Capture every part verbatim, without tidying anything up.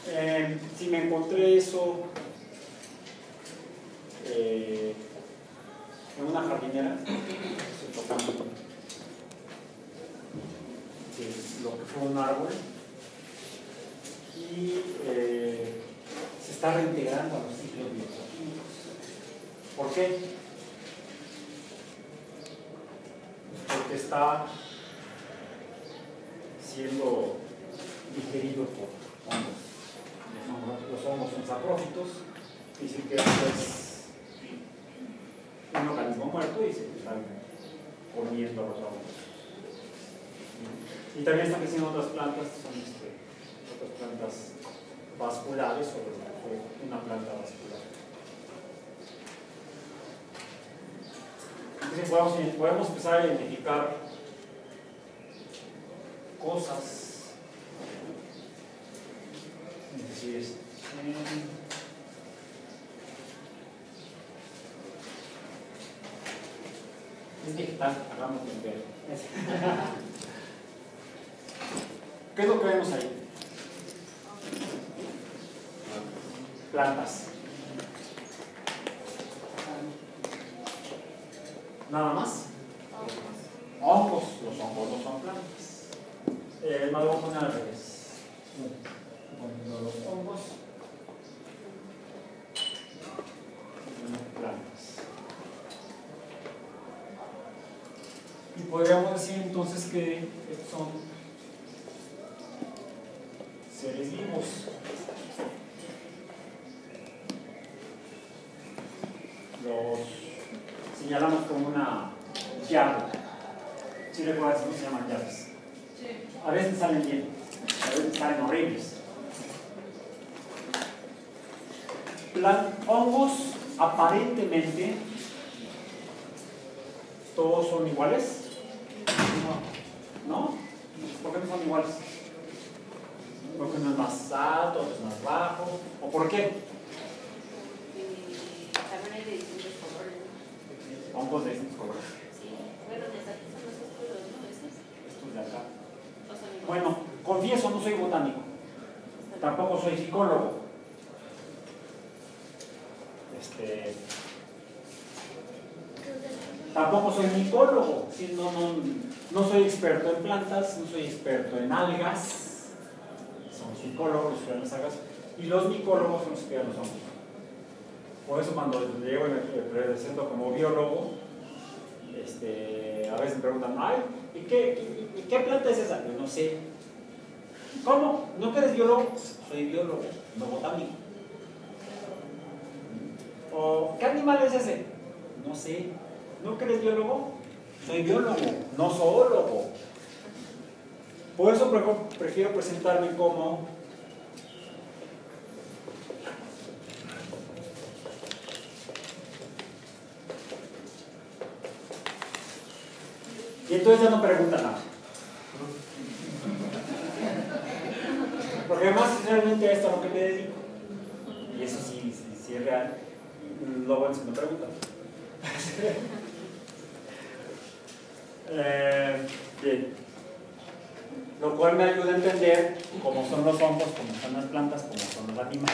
Eh, si me encontré eso eh, en una jardinera, estoy tocando lo que fue un árbol y eh, se está reintegrando a los ciclos biogeoquímicos. ¿Por qué? Porque está siendo digerido por hongos. Los hongos son saprófitos, dicen que esto es un organismo muerto y se están comiendo los hongos. Y también están creciendo otras plantas, son este, otras plantas vasculares, o una planta vascular. Entonces podemos, podemos empezar a identificar cosas. Es decir, es, es digital, hagamos de ver. ¿Qué es lo que vemos ahí? Plantas. ¿Nada más? Hongos. Los hongos no son plantas. Eh, me lo voy a poner al revés. Poniendo los hongos. Plantas. Y podríamos decir entonces que estos son seres vivos. Los señalamos como una llave. ¿Sí recuerdas cómo se llaman llaves? Sí. A veces salen bien, a veces salen horribles. Plan, hongos, aparentemente, ¿todos son iguales? No. ¿No? ¿Por qué no son iguales? ¿Porque uno es más alto, otro es más bajo? ¿O por qué? También hay de distintos colores. Hongos de distintos colores. Sí, bueno, de aquí son los oscuros, ¿no? ¿Esos? Estos de acá. ¿O son iguales? Bueno, confieso, no soy botánico. Tampoco soy psicólogo. Este, tampoco soy micólogo. ¿Sí? No, no, no soy experto en plantas, no soy experto en algas. Son psicólogos, estudian las algas. Y los micólogos son los que estudian los hongos. Por eso cuando llego y me presento como biólogo, este, a veces me preguntan, ay, ¿y qué, y, y qué planta es esa? Yo no sé. ¿Cómo? ¿No que eres biólogo? Soy biólogo, no botánico. ¿O qué animal es ese? No sé. ¿No que eres biólogo? Soy biólogo, no zoólogo. Por eso prefiero presentarme como y entonces ya no pregunta nada. Porque además es realmente esto a lo que me dedico. Y eso sí, sí, sí es real. Luego se me preguntan. eh, bien. Lo cual me ayuda a entender cómo son los hongos, cómo son las plantas, cómo son los animales.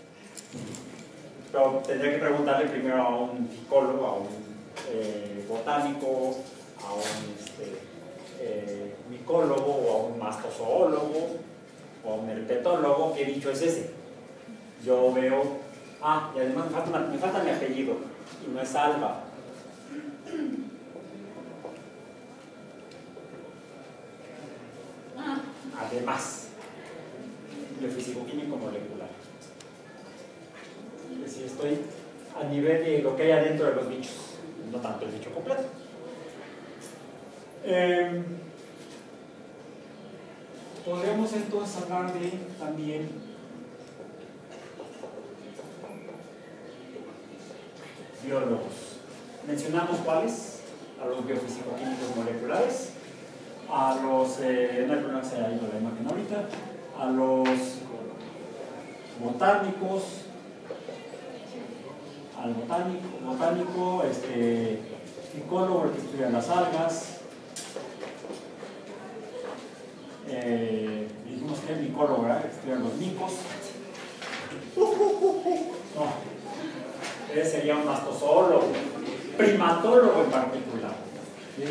Pero tendría que preguntarle primero a un psicólogo, a un eh, botánico, a un este, eh, micólogo o a un mastozoólogo o a un herpetólogo, ¿qué dicho es ese? Yo veo, ah, y además me falta, una, me falta mi apellido, y no es Alba. Además, biofísico-químico molecular. Es decir, estoy a nivel de lo que hay adentro de los bichos, no tanto el bicho completo. Eh, podríamos entonces hablar de también biólogos. Mencionamos cuáles, a los biofísico-químicos moleculares, a los, eh, no hay problema que se haya ido la imagen ahorita, a los botánicos, al botánico, botánico este, psicólogo, el que estudia las algas, eh, dijimos que dije micólogo, ¿verdad? Estudian los micos. No, ese sería un mastozoólogo, primatólogo en particular. ¿Sí?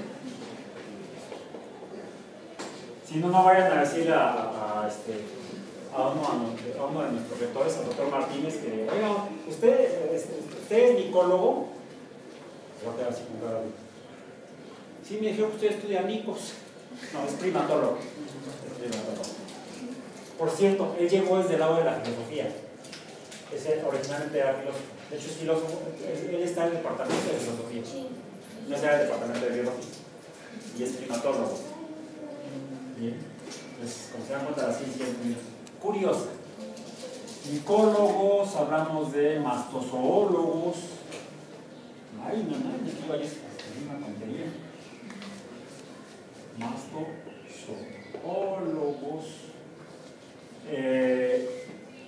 Si no, no vayan a decir a, a, a, este, a, uno, a uno de nuestros rectores, al doctor Martínez, que, oiga, ¿usted, usted es micólogo? Voy a quedar así con cara de... Sí, me dijeron que usted estudia micos. No, es primatólogo. Es primatólogo. Por cierto, él llegó desde el lado de la filosofía. Ese originalmente era filósofo. De hecho, es filósofo. Él está en el departamento de filosofía. No está en el departamento de biología. Y es primatólogo. Bien. Pues, como se dan cuenta, la ciencia es muy curiosa. Micólogos, hablamos de mastozoólogos. Ay, no, no, aquí vayas a una tontería. Mastozoólogos. Eh,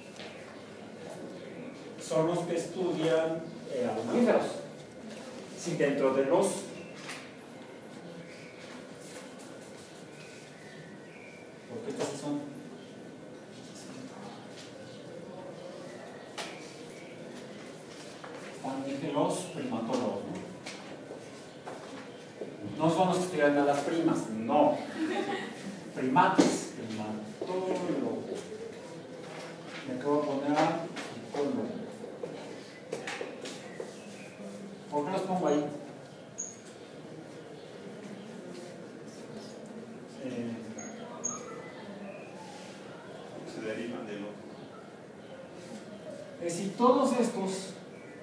son los que estudian eh, a los mamíferos. Si dentro de los porque estos son están los primatólogos, ¿no? No son los que estudian a las primas, no. Primates, primatólogo. Me acabo de poner a psicólogo. ¿Por qué los pongo ahí? Eh, Se derivan de lo. Es decir, todos estos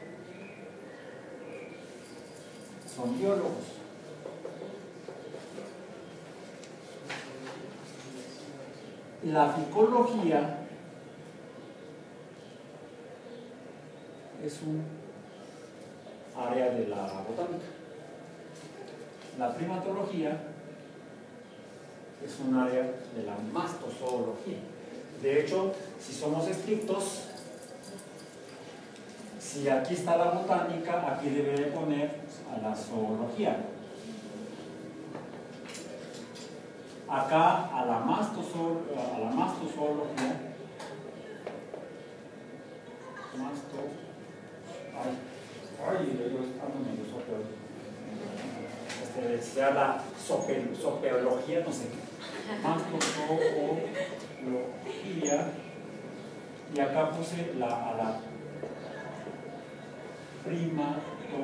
son biólogos. La ficología es un área de la botánica. La primatología es un área de la mastozoología. De hecho, si somos estrictos, si aquí está la botánica, aquí debe de poner a la zoología. Acá a la, mastozool, a la mastozoología. Masto. Ay, ay, yo ando medio sopeo. Este, decía la sope, sopeología, no sé qué. Mastozoología. Y acá puse la, a la primatología.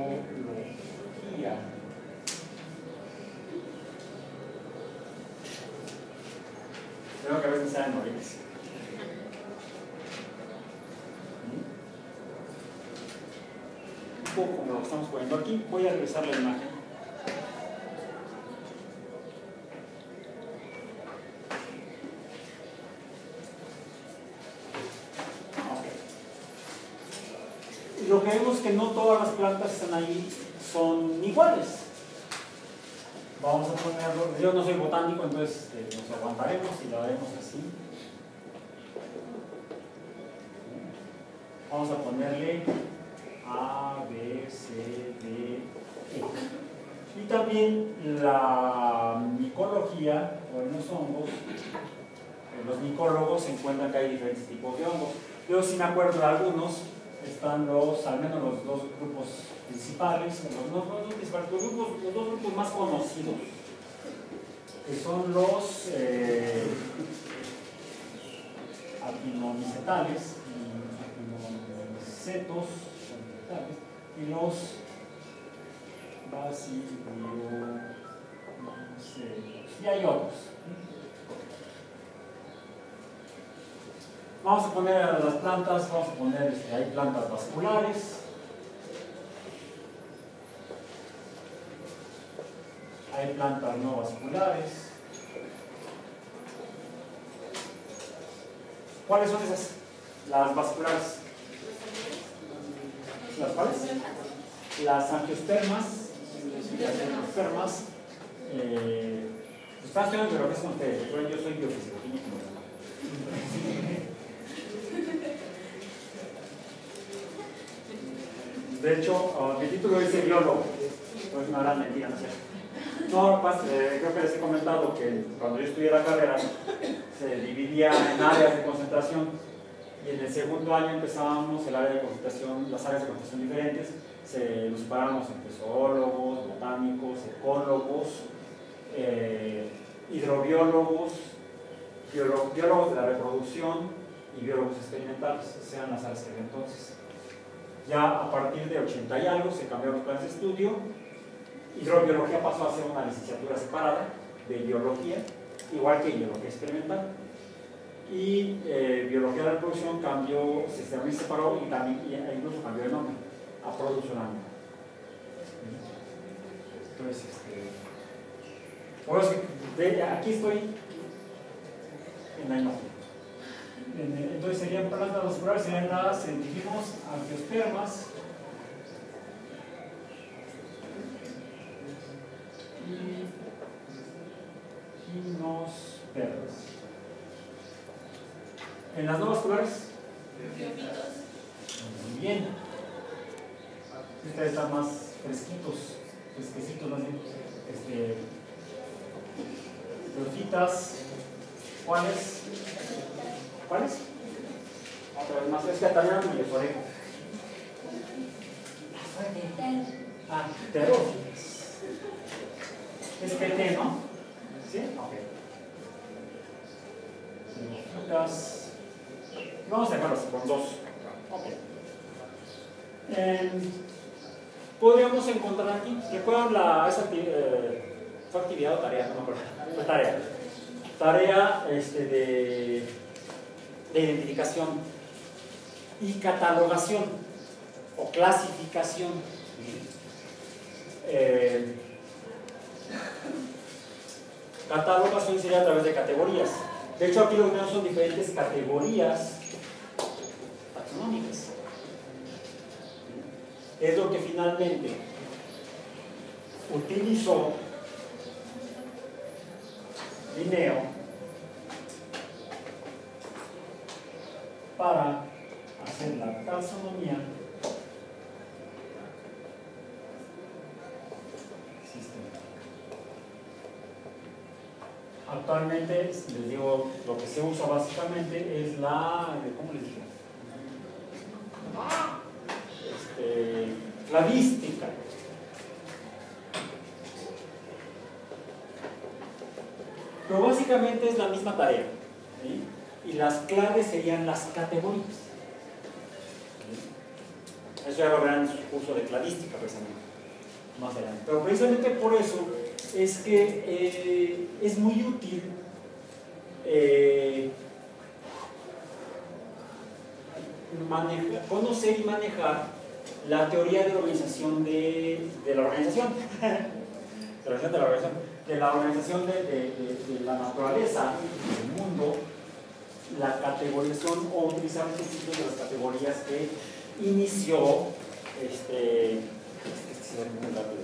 Creo que a veces sean horribles. Un poco como lo que estamos poniendo aquí. Voy a regresar la imagen. Okay. Lo que vemos es que no todas las plantas que están ahí son iguales. Vamos a ponerlo, yo no soy botánico, entonces eh, nos aguantaremos y lo haremos así. Vamos a ponerle A, B, C, D, E. Y también la micología, o en los hongos, en los micólogos se encuentran que hay diferentes tipos de hongos. Yo sí me acuerdo de algunos, están los, al menos los dos grupos principales, los, no, no, los, principales, los, grupos, los dos grupos más conocidos, que son los eh, actinomicetales, actinomicetos y los basidiomicetos. Y hay otros. Vamos a poner a las plantas, vamos a poner, este, hay plantas vasculares. Hay plantas no vasculares. ¿Cuáles son esas? Las vasculares. ¿Las cuáles? Las angiospermas. Las angiospermas. Eh, están estudiando biología con ustedes. Recuerden, yo soy biofísico. De hecho, uh, mi título dice biólogo. No es una gran mentira, ¿no es cierto? No, pues, eh, creo que les he comentado que cuando yo estudié la carrera, se dividía en áreas de concentración y en el segundo año empezábamos el área de concentración, las áreas de concentración diferentes, se nos separábamos entre zoólogos, botánicos, ecólogos, eh, hidrobiólogos, biolo- biólogos de la reproducción y biólogos experimentales. Esas eran las áreas que había entonces. Ya a partir de ochenta y algo se cambiaron los planes de estudio. Hidrobiología pasó a ser una licenciatura separada de biología, igual que biología experimental. Y eh, biología de la reproducción cambió, se también separó y también e incluso cambió de nombre a producción animal. Entonces, este, por eso de, aquí estoy en la imagen. Entonces serían plantas vasculares, serían las científicos, angiospermas y gimnospermas. En las no vasculares, muy bien. Estas están más fresquitos, fresquecitos más bien. Este, Teofitas, ¿cuáles? ¿Cuáles? Otra vez más, es que también me desoré. Ah, pterófitas. Es P T, ¿no? ¿Sí? Ok. Teofitas. Vamos a dejarlos con dos. Ok. Eh, podríamos encontrar aquí, ¿recuerdan la, esa eh, fue actividad o tarea? No me acuerdo. Fue tarea. Tarea este, de, de identificación y catalogación o clasificación. Eh, catalogación sería a través de categorías. De hecho, aquí lo que tenemos son diferentes categorías taxonómicas. Es lo que finalmente utilizó Linneo para hacer la taxonomía sistemática. Actualmente, les digo, lo que se usa básicamente es la, ¿cómo les digo? Este, cladística. Pero básicamente es la misma tarea, ¿sí? Y las claves serían las categorías, ¿sí? Eso ya lo verán en su curso de cladística precisamente más adelante. Pero precisamente por eso es que eh, es muy útil eh, manejar, conocer y manejar la teoría de la organización de, de la organización de la organización de la organización de la organización de, de, de, de la naturaleza, del mundo, la categorización o utilizar los principios de las categorías que inició este, este muy rápido,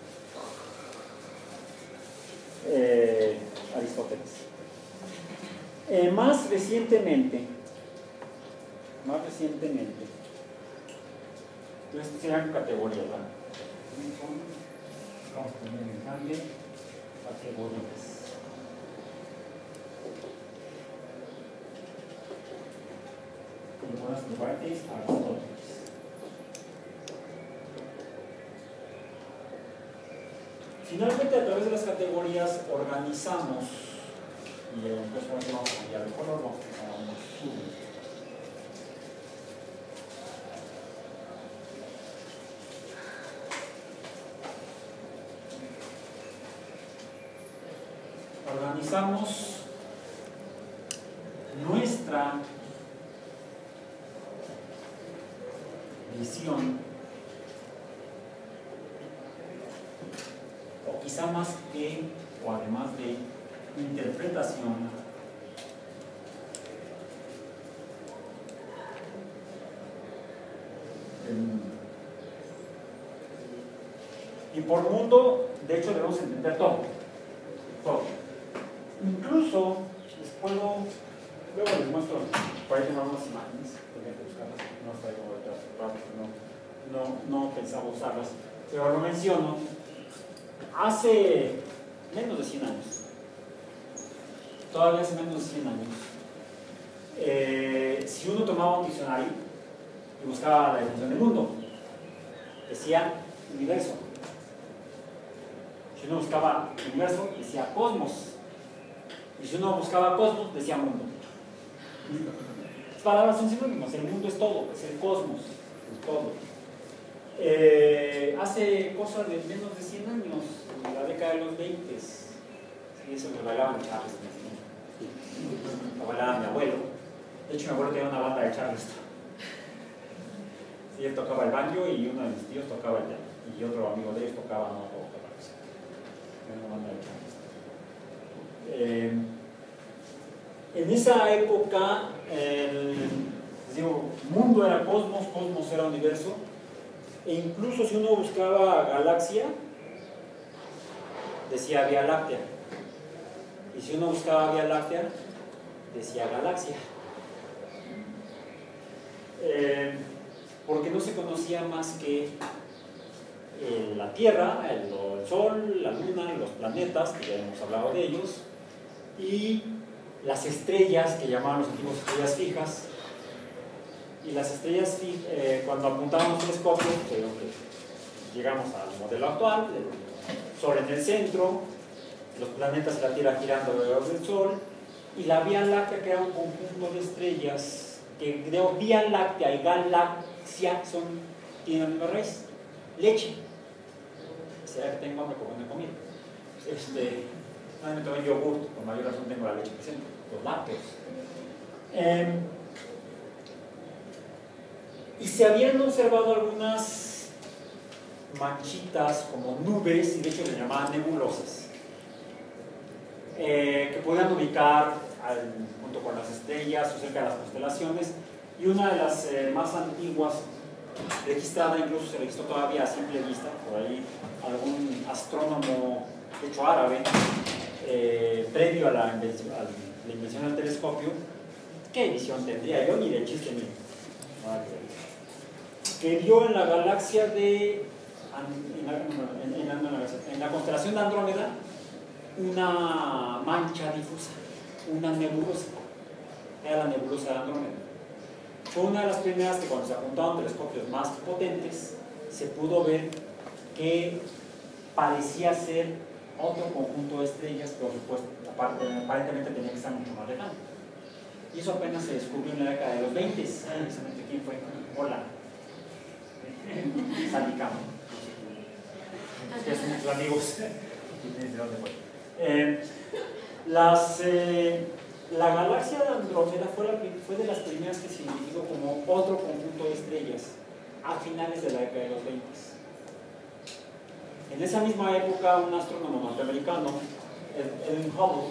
eh, Aristóteles. Eh, más recientemente, más recientemente, entonces serían categorías, ¿verdad? Vamos a poner en cambio categorías. Como buenas propiedades, Aristóteles. Finalmente, a través de las categorías organizamos, y entonces vamos a cambiar de color, vamos a poner un azul. Organizamos nuestra visión, o quizá más que, o además de interpretación del mundo. Y por mundo, de hecho, debemos entender todo. Todo. Incluso les puedo, luego les muestro, por ahí tengo unas imágenes, tengo que buscarlas, no las traigo ahorita, no, no, no pensaba usarlas, pero lo menciono. Hace menos de cien años, todavía hace menos de cien años, eh, si uno tomaba un diccionario y buscaba la definición del mundo, decía universo. Si uno buscaba universo, decía cosmos. Y si uno buscaba cosmos, decía mundo. Las palabras son sinónimos, el mundo es todo, es el cosmos, es todo. Eh, hace cosa de menos de cien años, en la década de los veinte, sí, eso lo bailaban Charles, lo bailaba mi abuelo. De hecho, mi abuelo tenía una banda de Charleston. Sí, él tocaba el banjo y uno de mis tíos tocaba el piano. Y otro amigo de ellos tocaba, no tocaba eso. Era una banda de Charleston. Eh, en esa época, el les digo, mundo era cosmos, cosmos era universo. E incluso si uno buscaba galaxia, decía Vía Láctea. Y si uno buscaba Vía Láctea, decía galaxia. Eh, porque no se conocía más que eh, la Tierra, el, el Sol, la Luna, los planetas, que ya hemos hablado de ellos, y las estrellas, que llamaban los antiguos estrellas fijas. Y las estrellas, eh, cuando apuntábamos telescopios, pues, llegamos al modelo actual, el Sol en el centro, los planetas y la Tierra girando alrededor del Sol, y la Vía Láctea, que era un conjunto de estrellas, que creo Vía Láctea y galaxia son, tienen la misma raíz, leche. ¿Será que tengo hambre como una comida? Este, no me tomé yogur, con mayor razón tengo la leche presente, los lácteos. Eh, y se habían observado algunas manchitas como nubes, y de hecho se llamaban nebulosas, eh, que podían ubicar al, junto con las estrellas o cerca de las constelaciones, y una de las eh, más antiguas registrada, incluso se registró todavía a simple vista, por ahí algún astrónomo, de hecho árabe, eh, previo a la, invención, a la invención del telescopio, ¿qué visión tendría yo? Ni de chiste mío, que vio en la galaxia de en la, en, en, la, en la constelación de Andrómeda una mancha difusa, una nebulosa. Era la nebulosa de Andrómeda. Fue una de las primeras que cuando se apuntaron telescopios más potentes se pudo ver que parecía ser otro conjunto de estrellas, por supuesto, aparentemente tenía que estar mucho más lejano. Y eso apenas se descubrió en la década de los veinte. Precisamente, ¿quién fue? Hola. Salicamo. Ustedes son muchos amigos. ¿De dónde fue? Eh, las, eh, la galaxia de Andrómeda fue, la, fue de las primeras que se identificó como otro conjunto de estrellas a finales de la década de los veinte. En esa misma época, un astrónomo norteamericano, Edwin Hubble,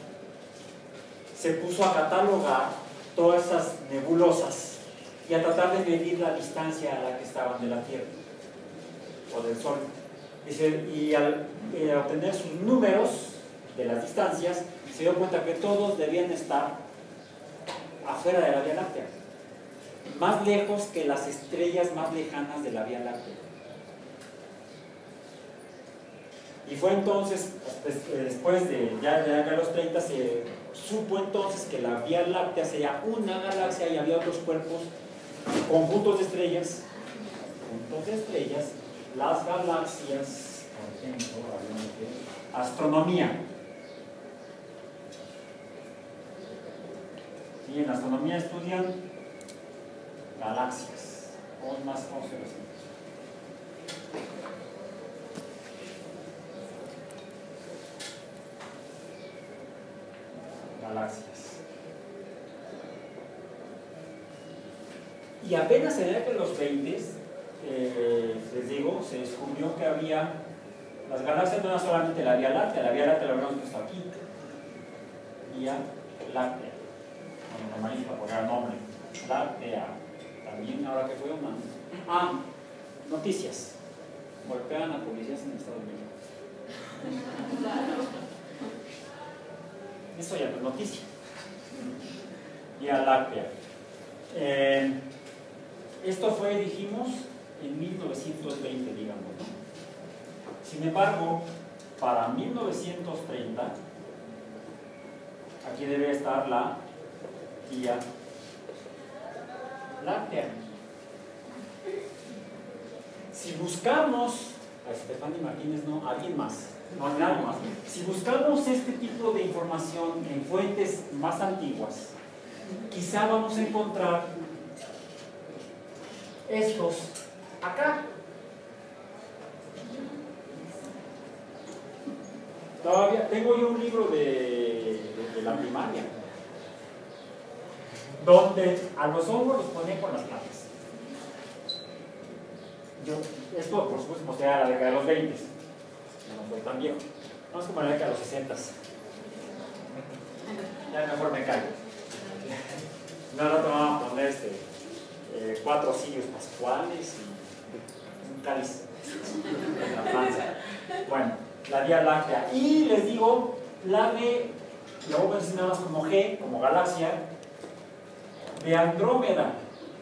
se puso a catalogar todas esas nebulosas y a tratar de medir la distancia a la que estaban de la Tierra o del Sol. Y al eh, obtener sus números de las distancias, se dio cuenta que todos debían estar afuera de la Vía Láctea, más lejos que las estrellas más lejanas de la Vía Láctea. Y fue entonces, después de ya, ya en los treinta, se supo entonces que la Vía Láctea sería una galaxia y había otros cuerpos, conjuntos de estrellas, conjuntos de estrellas, las galaxias, por ejemplo, astronomía. Y en astronomía estudian galaxias, o más constelaciones. Galaxias. Y apenas en la década de los veinte, eh, les digo, se descubrió que había, las galaxias no eran solamente la Vía Láctea, la Vía Láctea la habíamos visto aquí, Vía Láctea, bueno, normalista, por el nombre, Láctea, también ahora que fue una. Ah, noticias, golpean a policías en Estados Unidos. Eso ya no es noticia. Vía Láctea. Eh, esto fue, dijimos, en mil novecientos veinte, digamos, ¿no? Sin embargo, para mil novecientos treinta, aquí debe estar la Vía Láctea. Si buscamos, a Stephanie Martínez no, a alguien más, no a nadie más, si buscamos este tipo de información en fuentes más antiguas, quizá vamos a encontrar estos acá. Todavía tengo yo un libro de, de, de la primaria, donde a los hongos los ponía con las plantas. Yo, esto por supuesto pues era la década de los veinte, no fue tan viejo, no es como la década de los sesenta. Ya mejor me callo. No, no te vamos a poner este, eh, cuatro cirios pascuales y un cáliz en la panza. Bueno, la Vía Láctea. Y les digo, la de, lo voy a decir nada más como G, como galaxia, de Andrómeda.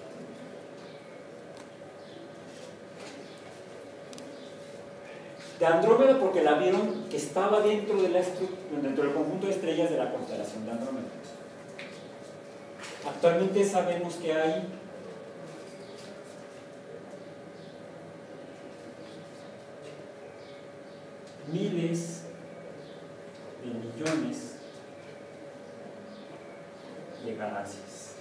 De Andrómeda porque la vieron que estaba dentro, de la dentro del conjunto de estrellas de la constelación de Andrómeda. Actualmente sabemos que hay miles de millones de galaxias.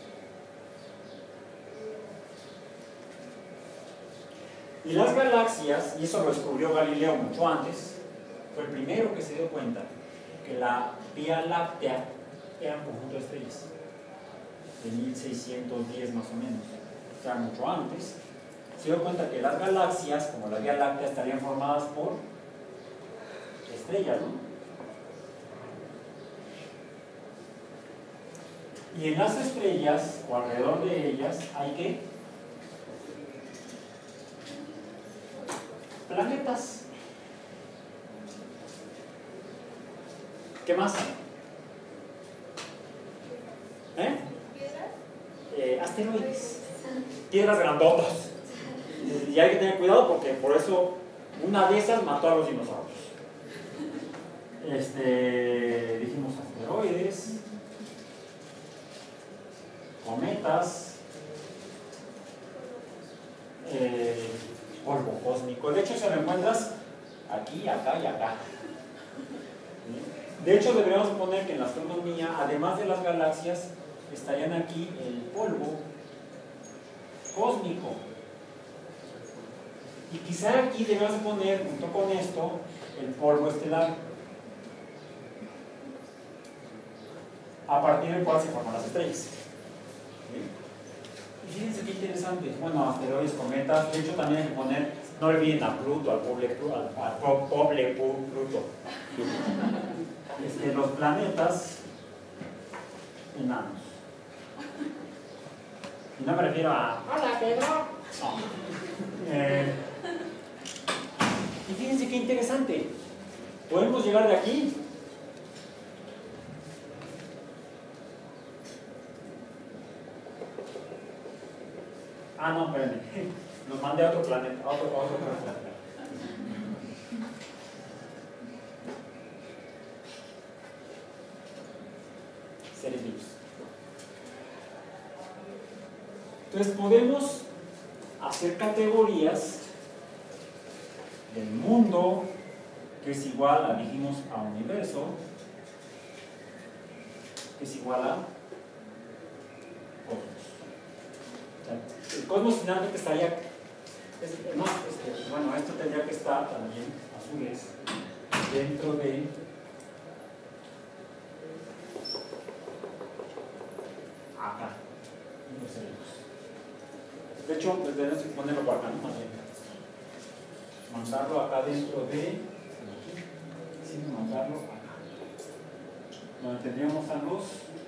Y las galaxias, y eso lo descubrió Galileo mucho antes, fue el primero que se dio cuenta que la Vía Láctea era un conjunto de estrellas, de mil seiscientos diez más o menos, o sea, mucho antes. Se dio cuenta que las galaxias, como la Vía Láctea, estarían formadas por estrellas, ¿no? Y en las estrellas, o alrededor de ellas, hay que planetas. ¿Qué más? ¿Eh? Eh, asteroides. Piedras grandotas. Y hay que tener cuidado porque por eso una de esas mató a los dinosaurios. Este, dijimos asteroides, cometas, eh, polvo cósmico. De hecho, se lo encuentras aquí, acá y acá. De hecho, deberíamos poner que en la astronomía, además de las galaxias, estarían aquí el polvo cósmico. Y quizá aquí deberíamos poner, junto con esto, el polvo estelar, a partir del cual se forman las estrellas. ¿Sí? Y fíjense qué interesante. Bueno, asteroides, cometas. De hecho, también hay que poner, no olviden a Pluto, al pobre Pluto, al, al pobre Pluto. Este, los planetas enanos. Y no me refiero a hola Pedro. No. Eh, y fíjense qué interesante. Podemos llegar de aquí ah no, espérenme, nos mandé a otro planeta, a otro, a otro planeta. Seres vivos. Entonces podemos hacer categorías del mundo, que es igual a, dijimos, a universo, que es igual a cosmos. O sea, el cosmos finalmente estaría, es, no, este, bueno, esto tendría que estar también, a su vez, dentro de acá. De hecho, pues tenemos que ponerlo por acá, ¿no? Más bien. Mandarlo acá dentro de aquí, sin mandarlo acá. Donde tendríamos a los,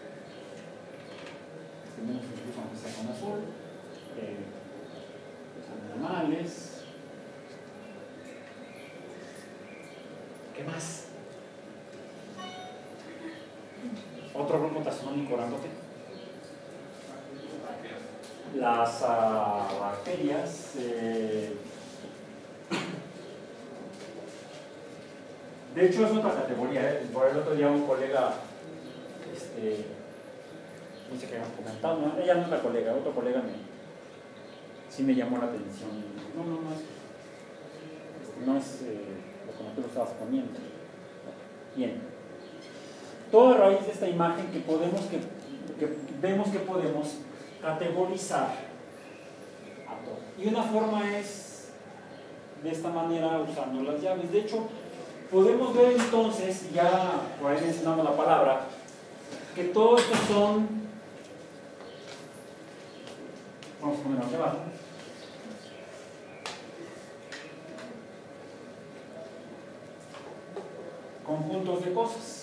tenemos incluso aunque sea con azul, eh, los animales. ¿Qué más? Otro grupo taxonómico grandote. Las uh, bacterias. Eh, de hecho, es otra categoría. ¿eh? Por el otro día, un colega este, este, no sé qué habían comentado, ¿no? Ella no es la colega, otro colega me, sí me llamó la atención. No, no, no es, no es eh, lo que tú lo estabas poniendo. Bien. Todo a raíz de esta imagen que podemos, que, que vemos que podemos categorizar a todo. Y una forma es de esta manera usando las llaves. De hecho, podemos ver entonces, ya por ahí mencionamos la palabra, que todo esto son, vamos a ponerlo aquí abajo, conjuntos de cosas.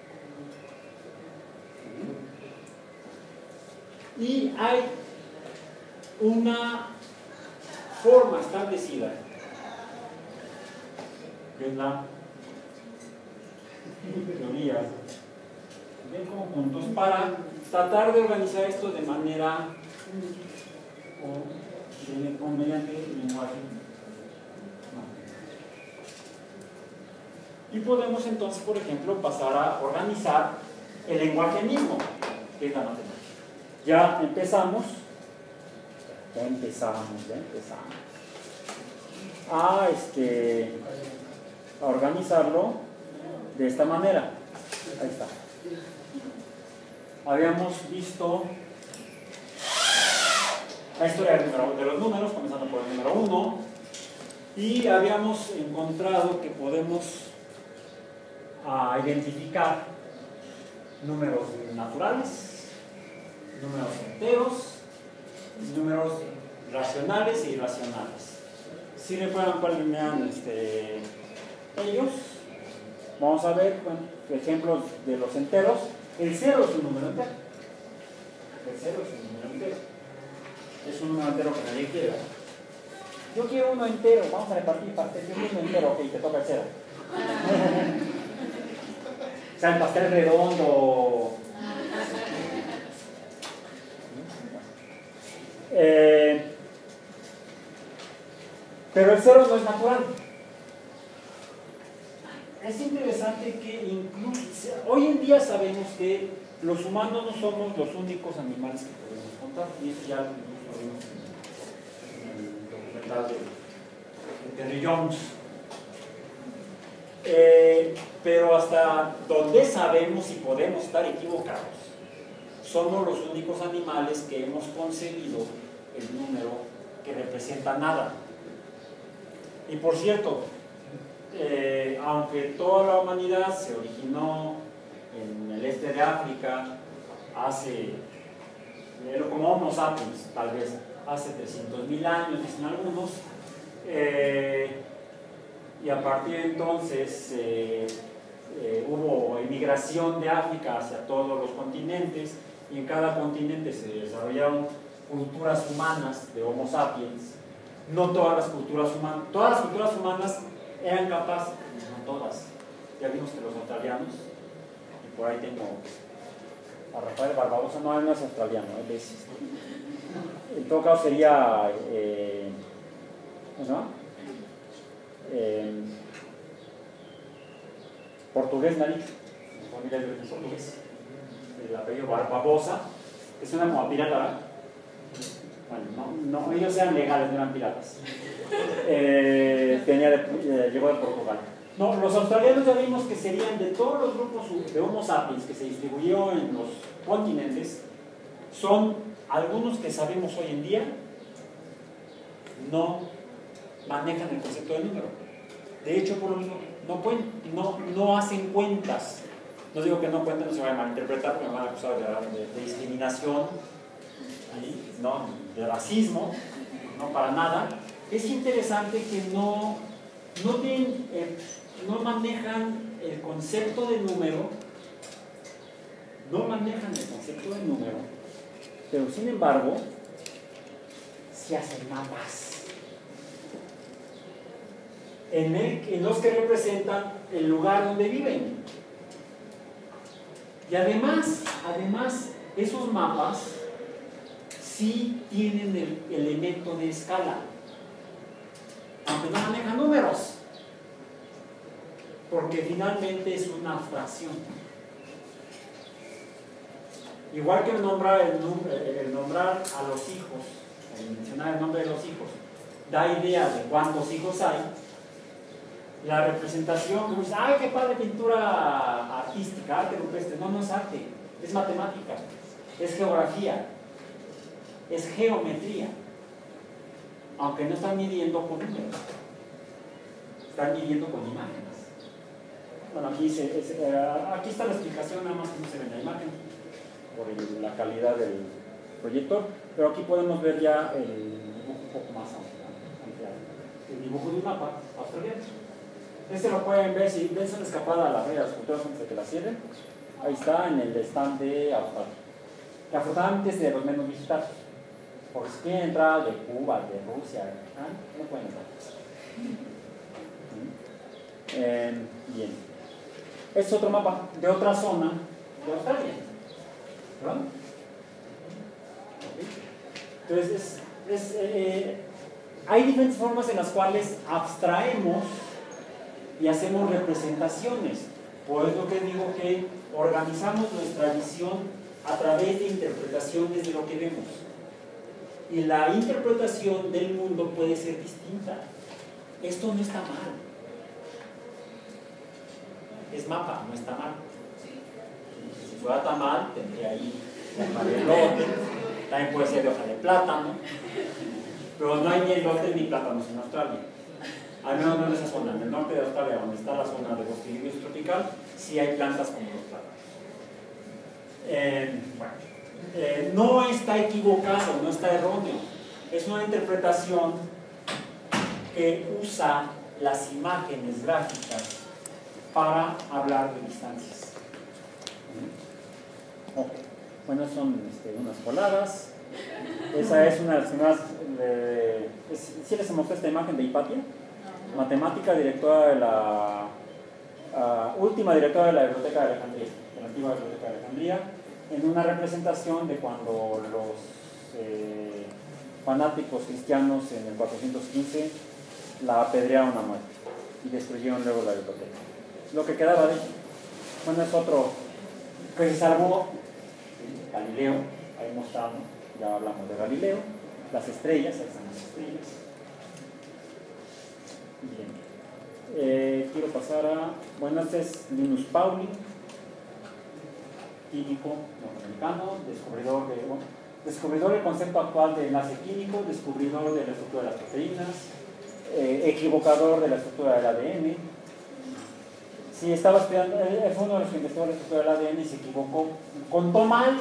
Y hay una forma establecida, que es la teoría de conjuntos, para tratar de organizar esto de manera o de, o mediante lenguaje. Y podemos entonces, por ejemplo, pasar a organizar el lenguaje mismo, que es la matemática. Ya empezamos, ya empezamos, ya empezamos a, este, a organizarlo de esta manera. Ahí está. Habíamos visto la historia del número, de los números, comenzando por el número uno, y habíamos encontrado que podemos a identificar números naturales, números enteros, números racionales e irracionales. Si recuerdan cuáles eran este, ellos, vamos a ver bueno, ejemplos de los enteros. El cero es un número entero. El cero es un número entero. Es un número entero que nadie quiere. Yo quiero uno entero, vamos a repartir pastel. Yo quiero uno entero, ok, te toca el cero. O sea, el pastel redondo. Eh, pero el cero no es natural. Es interesante que incluso hoy en día sabemos que los humanos no somos los únicos animales que podemos contar, y eso ya lo vimos en el documental de, de Terry Jones. Eh, pero hasta donde sabemos y podemos estar equivocados, somos los únicos animales que hemos concebido el número que representa nada. Y por cierto, eh, aunque toda la humanidad se originó en el este de África hace, eh, como Homo sapiens, tal vez hace trescientos mil años, dicen algunos, eh, y a partir de entonces eh, eh, hubo emigración de África hacia todos los continentes, y en cada continente se desarrollaron culturas humanas de Homo sapiens. No todas las culturas humanas, todas las culturas humanas eran capaces, no todas, ya vimos que los australianos, y por ahí tengo a Rafael Barbarosa, no, él no es australiano, él es, en todo caso sería, eh, ¿cómo se llama? Eh, portugués, me ha dicho, familia de origen portugués, el apellido Barbosa, que suena como a pirata, ¿verdad? Bueno, no, no, ellos eran legales, no eran piratas. Eh, tenía de, eh, llegó de Portugal. No, los australianos ya vimos que serían de todos los grupos de Homo sapiens que se distribuyó en los continentes, son algunos que sabemos hoy en día no manejan el concepto de número. De hecho, por lo mismo, no, pueden, no, no hacen cuentas. No digo que no cuenten, no se vayan a malinterpretar, porque me van a acusar de, de, de discriminación, ¿sí? No, de racismo, no para nada. Es interesante que no, no, tienen, eh, no manejan el concepto de número, no manejan el concepto de número, pero sin embargo, se hacen mapas en, el, en los que representan el lugar donde viven. Y además, además, esos mapas sí tienen el elemento de escala, aunque no manejan números, porque finalmente es una fracción. Igual que el nombrar, el, el nombrar a los hijos, el mencionar el nombre de los hijos, da idea de cuántos hijos hay. La representación, uno dice, ¡ay, qué padre pintura artística, arte rupestre! No, no es arte, es matemática, es geografía, es geometría. Aunque no están midiendo con números, están midiendo con imágenes. Bueno, aquí, se, es, eh, aquí está la explicación, nada más que no se ve en la imagen, por el, la calidad del proyector, pero aquí podemos ver ya el dibujo un poco más ampliado. El dibujo de un mapa australiano. Este lo pueden ver, si ven una escapada a la red de las culturas antes de que la cierren, ahí está en el stand de Australia. Que afortunadamente es de los menos visitados. Porque si quieren entrar de Cuba, de Rusia, ¿ah? No pueden entrar. Eh, bien. Este es otro mapa de otra zona de Australia. ¿Verdad? Entonces, es, es, eh, hay diferentes formas en las cuales abstraemos y hacemos representaciones. Por eso que digo que organizamos nuestra visión a través de interpretaciones de lo que vemos. Y la interpretación del mundo puede ser distinta. Esto no está mal. Es mapa, no está mal. Si fuera tan mal, tendría ahí el elote, también puede ser de hoja de plátano, pero no hay ni elotes ni plátanos en Australia. Al menos no en esa zona. En el norte de Australia, donde está la zona de bosque lluvioso tropical, sí hay plantas como los plátanos. Eh, bueno. Eh, no está equivocado, no está erróneo. Es una interpretación que usa las imágenes gráficas para hablar de distancias. Okay. Bueno, son este, unas coladas. Esa es una de las primeras. Eh, ¿Sí les mostré esta imagen de Hipatia? Matemática, directora de la uh, última directora de la Biblioteca de Alejandría, de la antigua Biblioteca de Alejandría, en una representación de cuando los eh, fanáticos cristianos en el cuatrocientos quince la apedrearon a muerte y destruyeron luego la biblioteca. Lo que quedaba de ella. Bueno, es otro que se salvó, Galileo, ahí mostramos, ya hablamos de Galileo, las estrellas, ahí están las estrellas. Bien. Eh, quiero pasar a, bueno, este es Linus Pauling, químico norteamericano, descubridor, de, bueno, descubridor del concepto actual de enlace químico, descubridor de la estructura de las proteínas, eh, equivocador de la estructura del A D N. Si estaba estudiando, él fue uno de los que investigó la estructura del A D N y se equivocó, contó mal.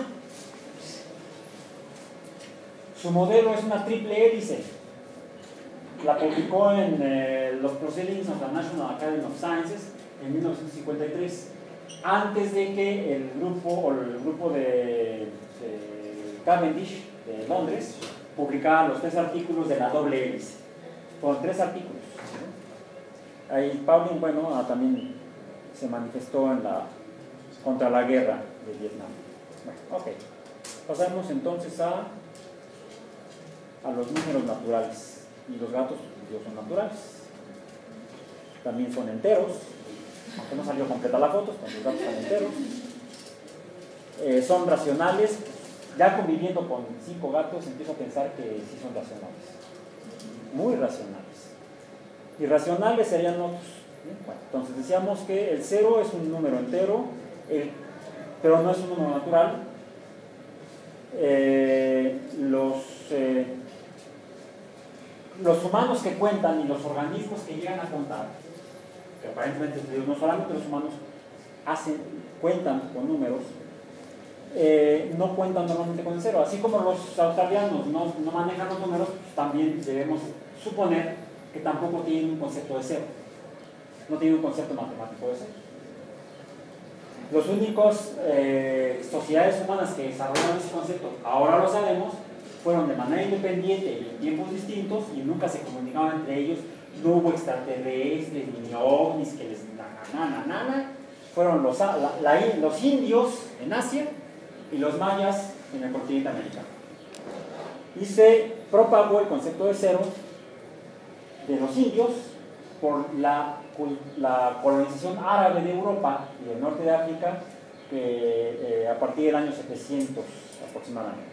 Su modelo es una triple hélice. La publicó en eh, los Proceedings of the National Academy of Sciences en mil novecientos cincuenta y tres, antes de que el grupo o el grupo de, de Cavendish de Londres publicara los tres artículos de la doble hélice. Con tres artículos. Ahí Pauling, bueno, también se manifestó en la, contra la guerra de Vietnam. Bueno, ok. Pasamos entonces a, a los números naturales. Y los gatos pues, son naturales. También son enteros. Aunque no salió completa la foto, pero los gatos son enteros. Eh, son racionales. Ya conviviendo con cinco gatos, empiezo a pensar que sí son racionales. Muy racionales. Irracionales serían otros. Bueno, entonces decíamos que el cero es un número entero, el, pero no es un número natural. Eh, los, eh, los humanos que cuentan y los organismos que llegan a contar, que aparentemente no solamente los humanos hacen, cuentan con números, eh, no cuentan normalmente con el cero. Así como los australianos no, no manejan los números, pues también debemos suponer que tampoco tienen un concepto de cero. No tienen un concepto matemático de cero. Los únicos eh, sociedades humanas que desarrollaron ese concepto, ahora lo sabemos, fueron de manera independiente y en tiempos distintos y nunca se comunicaban entre ellos. No hubo extraterrestres ni ovnis que les nana, nana. Fueron los, la, la, los indios en Asia y los mayas en el continente americano. Y se propagó el concepto de cero de los indios por la, la colonización árabe de Europa y del norte de África que eh, a partir del año setecientos aproximadamente.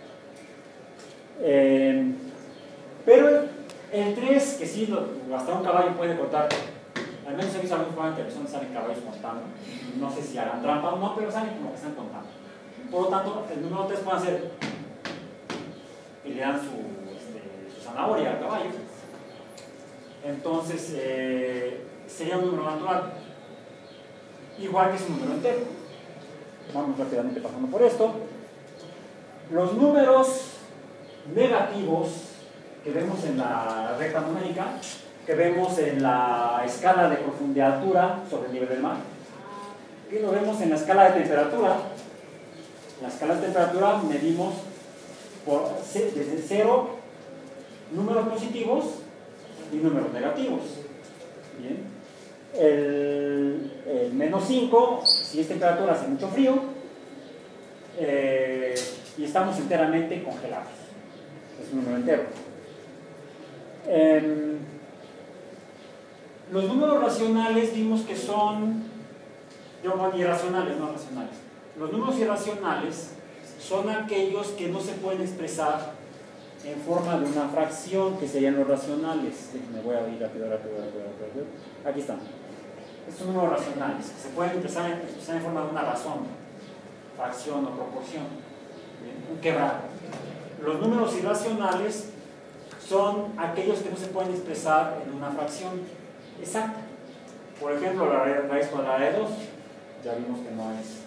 Eh, pero el tres, que sí, lo, hasta un caballo puede contar, al menos he visto algunos programas de televisión salen caballos contando, no sé si harán trampa o no, pero salen como que están contando. Por lo tanto, el número tres puede ser y le dan su, este, su zanahoria al caballo. Entonces, eh, sería un número natural, igual que es un número entero. Vamos rápidamente pasando por esto. Los números negativos que vemos en la recta numérica, que vemos en la escala de profundidad de altura sobre el nivel del mar, y lo vemos en la escala de temperatura. En la escala de temperatura medimos por, desde cero números positivos y números negativos. Bien. El, el menos cinco, si es temperatura, hace mucho frío, eh, y estamos enteramente congelados. Es un número entero. Eh, los números racionales vimos que son, yo bueno, irracionales, no racionales. Los números irracionales son aquellos que no se pueden expresar en forma de una fracción, que serían los racionales. Me voy a ir rápido, rápido, rápido, rápido. Aquí están. Estos son números racionales, que se pueden expresar, expresar en forma de una razón, fracción o proporción. Bien, un quebrado. Los números irracionales son aquellos que no se pueden expresar en una fracción exacta. Por ejemplo, la raíz cuadrada de dos, ya vimos que no es,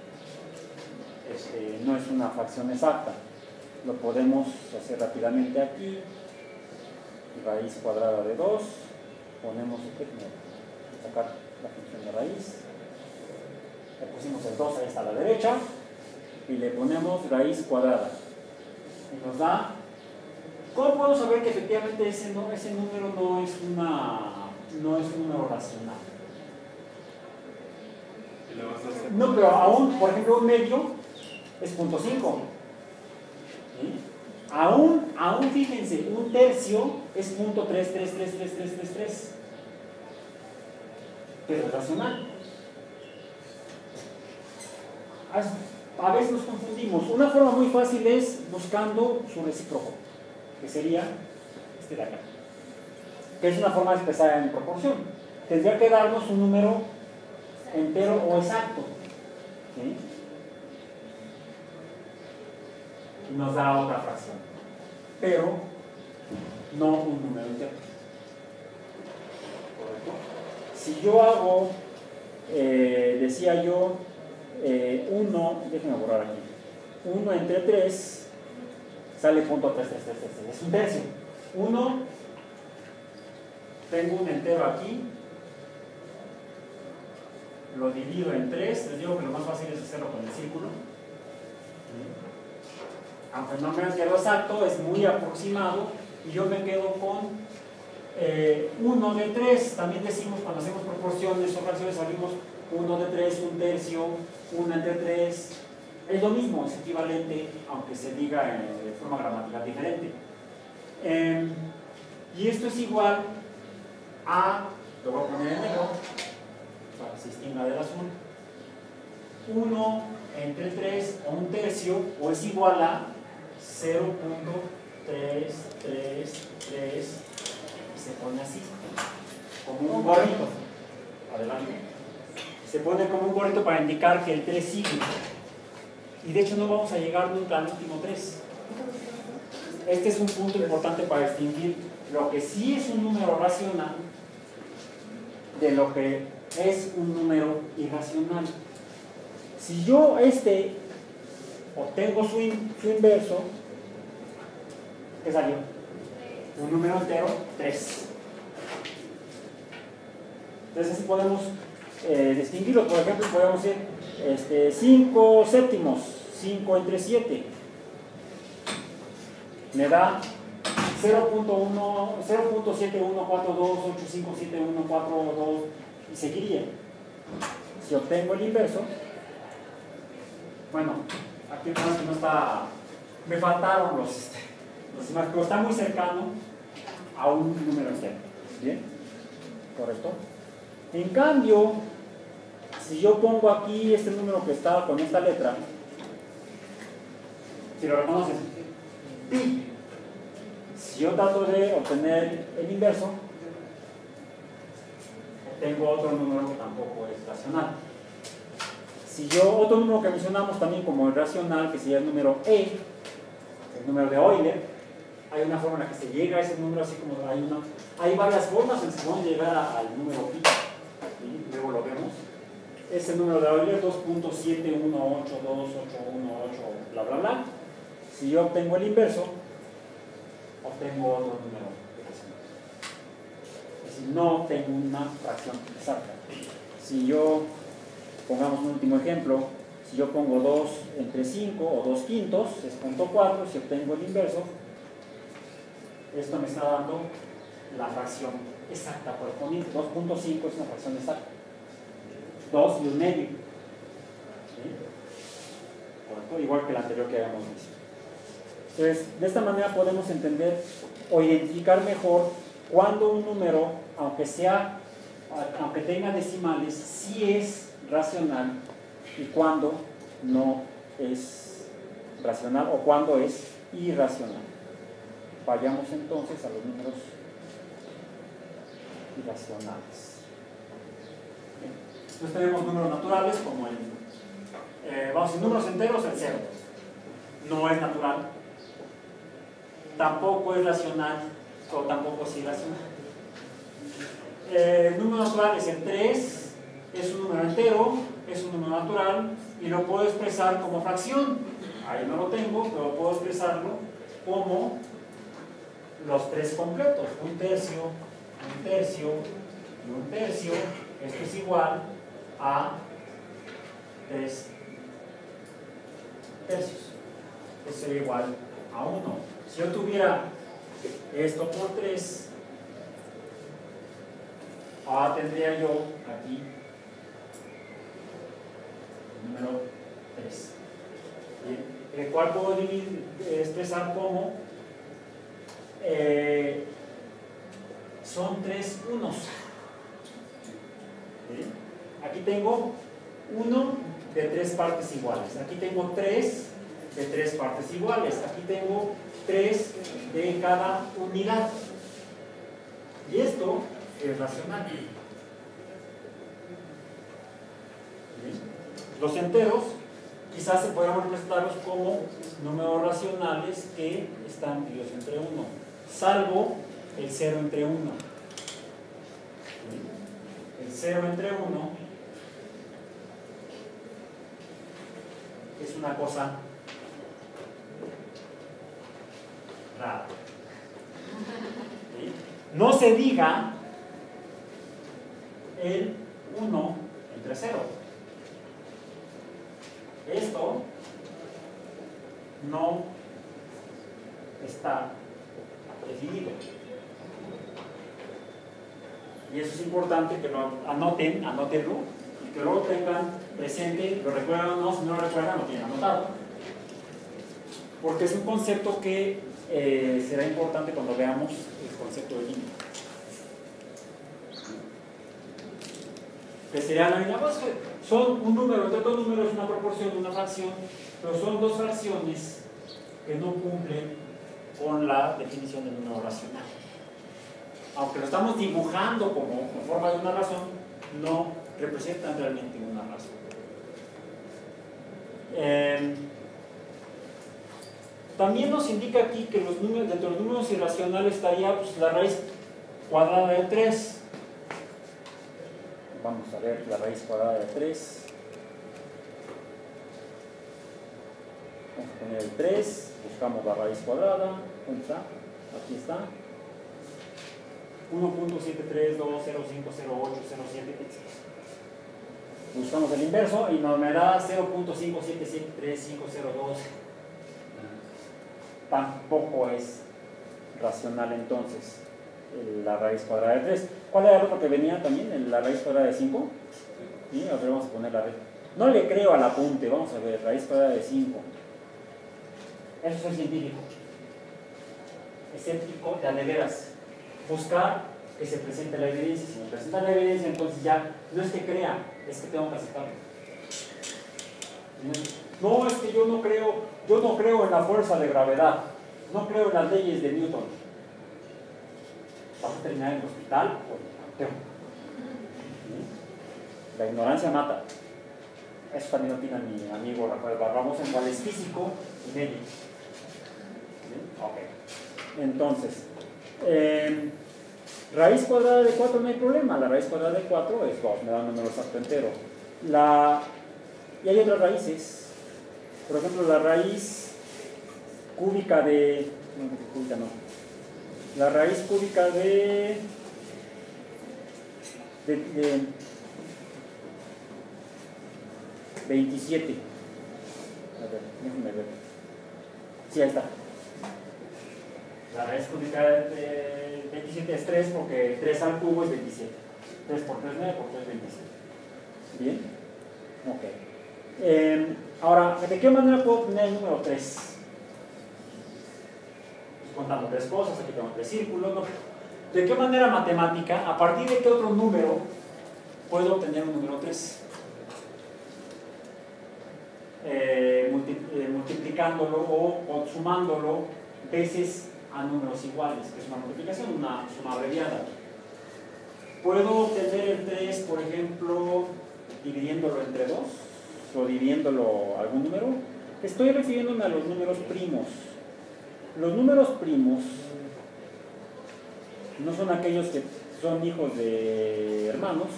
este, no es una fracción exacta. Lo podemos hacer rápidamente aquí. Raíz cuadrada de dos, ponemos, sacar la función de raíz, le pusimos el dos, ahí está a la derecha, y le ponemos raíz cuadrada. Y nos da, ¿cómo puedo saber que efectivamente ese, no, ese número no es, una, no es un número racional? No, pero aún, por ejemplo, un medio es punto cinco. ¿Sí? Aún, aún fíjense, un tercio es punto tres tres tres tres tres tres tres. Pero es racional. A veces nos confundimos. Una forma muy fácil es buscando su recíproco, que sería este de acá, que es una forma de expresar en proporción. Tendría que darnos un número entero o exacto, ¿sí? Y nos da otra fracción, pero no un número entero. ¿Correcto? Si yo hago, eh, decía yo, eh, uno, déjenme borrar aquí, uno entre tres, sale punto tres tres tres tres, es un tercio. uno, tengo un entero aquí, lo divido en tres, les digo que lo más fácil es hacerlo con el círculo. Aunque no me quedo exacto, es muy aproximado, y yo me quedo con eh, uno de tres. También decimos, cuando hacemos proporciones o fracciones, salimos uno de tres, un tercio, uno entre tres. Es lo mismo, es equivalente, aunque se diga de forma gramatical diferente. Eh, y esto es igual a, lo voy a poner en negro para que se distinga del azul, uno entre tres o un tercio, o es igual a cero punto tres tres tres, y se pone así, como un gorrito. Adelante. Se pone como un gorrito para indicar que el tres sigue. Y de hecho no vamos a llegar nunca al último tres. Este es un punto importante para distinguir lo que sí es un número racional de lo que es un número irracional. Si yo este obtengo su, in, su inverso, ¿qué salió? Un número entero, tres. Entonces así podemos eh, distinguirlo. Por ejemplo, podemos decir este, cinco séptimos, cinco entre siete. Me da cero punto siete uno cuatro dos ocho cinco siete uno cuatro dos, y seguiría. Si obtengo el inverso, bueno, aquí no está, me faltaron los, este, los demás, pero está muy cercano a un número entero. ¿Bien? ¿Correcto? En cambio, si yo pongo aquí este número que está con esta letra, si lo reconocen, pi, si yo trato de obtener el inverso, tengo otro número que tampoco es racional. Si yo, otro número que mencionamos también como irracional, que sería el número E, el número de Euler, hay una forma en la que se llega a ese número, así como hay una, hay varias formas en que se pueden llegar a, al número pi, y luego lo vemos. Es el número de Euler, dos punto siete uno ocho dos ocho uno ocho, bla bla bla. Si yo obtengo el inverso, obtengo otro número irracional. Es decir, no tengo una fracción exacta. Si yo, pongamos un último ejemplo, si yo pongo dos entre cinco o dos quintos, es punto cuatro, si obtengo el inverso, esto me está dando la fracción exacta correspondiente. dos punto cinco es una fracción exacta. dos y un medio. ¿Sí? Igual que el anterior que habíamos visto. Entonces, de esta manera podemos entender o identificar mejor cuando un número, aunque sea, aunque tenga decimales, sí es racional y cuando no es racional o cuando es irracional. Vayamos entonces a los números irracionales. Bien. Entonces tenemos números naturales como el, eh, vamos, en números enteros el cero. No es natural. Tampoco es racional o tampoco es irracional. Eh, el número natural es el tres, es un número entero, es un número natural y lo puedo expresar como fracción. Ahí no lo tengo, pero puedo expresarlo como los tres completos, un tercio, un tercio y un tercio. Esto es igual a tres tercios. Esto sería igual a uno. Si yo tuviera esto por tres, ahora tendría yo aquí el número tres. El cual puedo dividir, expresar como eh, son tres unos. ¿Sí? Aquí tengo uno de tres partes iguales. Aquí tengo tres de tres partes iguales. Aquí tengo tres de cada unidad. Y esto es racional. ¿Sí? Los enteros quizás se puedan representarlos como números racionales que están divididos entre uno, salvo el cero entre uno. ¿Sí? El cero entre uno es una cosa rara. ¿Sí? No se diga el uno entre cero. Esto no está definido. Y eso es importante que lo anoten, anótenlo, y que luego tengan presente, lo recuerdan o no, si no lo recuerdan, lo tienen anotado. Porque es un concepto que eh, será importante cuando veamos el concepto de límite. Que sería la misma cosa. Son un número, entre dos números, una proporción, una fracción, pero son dos fracciones que no cumplen con la definición del número racional. Aunque lo estamos dibujando como en forma de una razón, no representan realmente una razón. Eh, también nos indica aquí que los números, dentro de los números irracionales estaría pues, la raíz cuadrada de tres. Vamos a ver la raíz cuadrada de tres. Vamos a poner el tres, buscamos la raíz cuadrada. ¿Dónde está? Aquí está. uno punto siete tres dos cero cinco cero ocho cero siete, etcétera. Buscamos el inverso y nos me da cero punto cinco siete siete tres cinco cero dos. Tampoco es racional entonces la raíz cuadrada de tres. ¿Cuál era el otro que venía también? ¿La raíz cuadrada de cinco? ¿Sí? A ver, vamos a poner la raíz. No le creo al apunte, vamos a ver, raíz cuadrada de cinco. Eso es científico. Escéptico, de a de veras. Buscar que se presente la evidencia. Si me presenta la evidencia, entonces ya no es que crea, es que tengo que aceptarlo. No, es que yo no creo, yo no creo en la fuerza de gravedad, no creo en las leyes de Newton. ¿Vas a terminar en el hospital o en el panteón? La ignorancia mata. Eso también opina mi amigo Rafael Barramos, en cual es físico y médico. Ok. Entonces, eh, raíz cuadrada de cuatro no hay problema. La raíz cuadrada de cuatro es dos, me da un número exacto entero. La, y hay otras raíces. Por ejemplo, la raíz cúbica de... No, cúbica no. La raíz cúbica de... de, de veintisiete. A ver, déjenme ver. Sí, ahí está. La raíz cúbica de veintisiete es tres porque tres al cubo es veintisiete. tres por tres, nueve, por tres, veintisiete. ¿Bien? Ok. Eh, ahora, ¿de qué manera puedo obtener el número tres? Pues contando tres cosas, aquí tengo tres círculos. ¿No? ¿De qué manera matemática, a partir de qué otro número puedo obtener un número tres? Eh, multi, eh, multiplicándolo o, o sumándolo veces a números iguales, que es una multiplicación, una suma abreviada. Puedo obtener el tres, por ejemplo, dividiéndolo entre dos o dividiéndolo a algún número. Estoy refiriéndome a los números primos. Los números primos no son aquellos que son hijos de hermanos,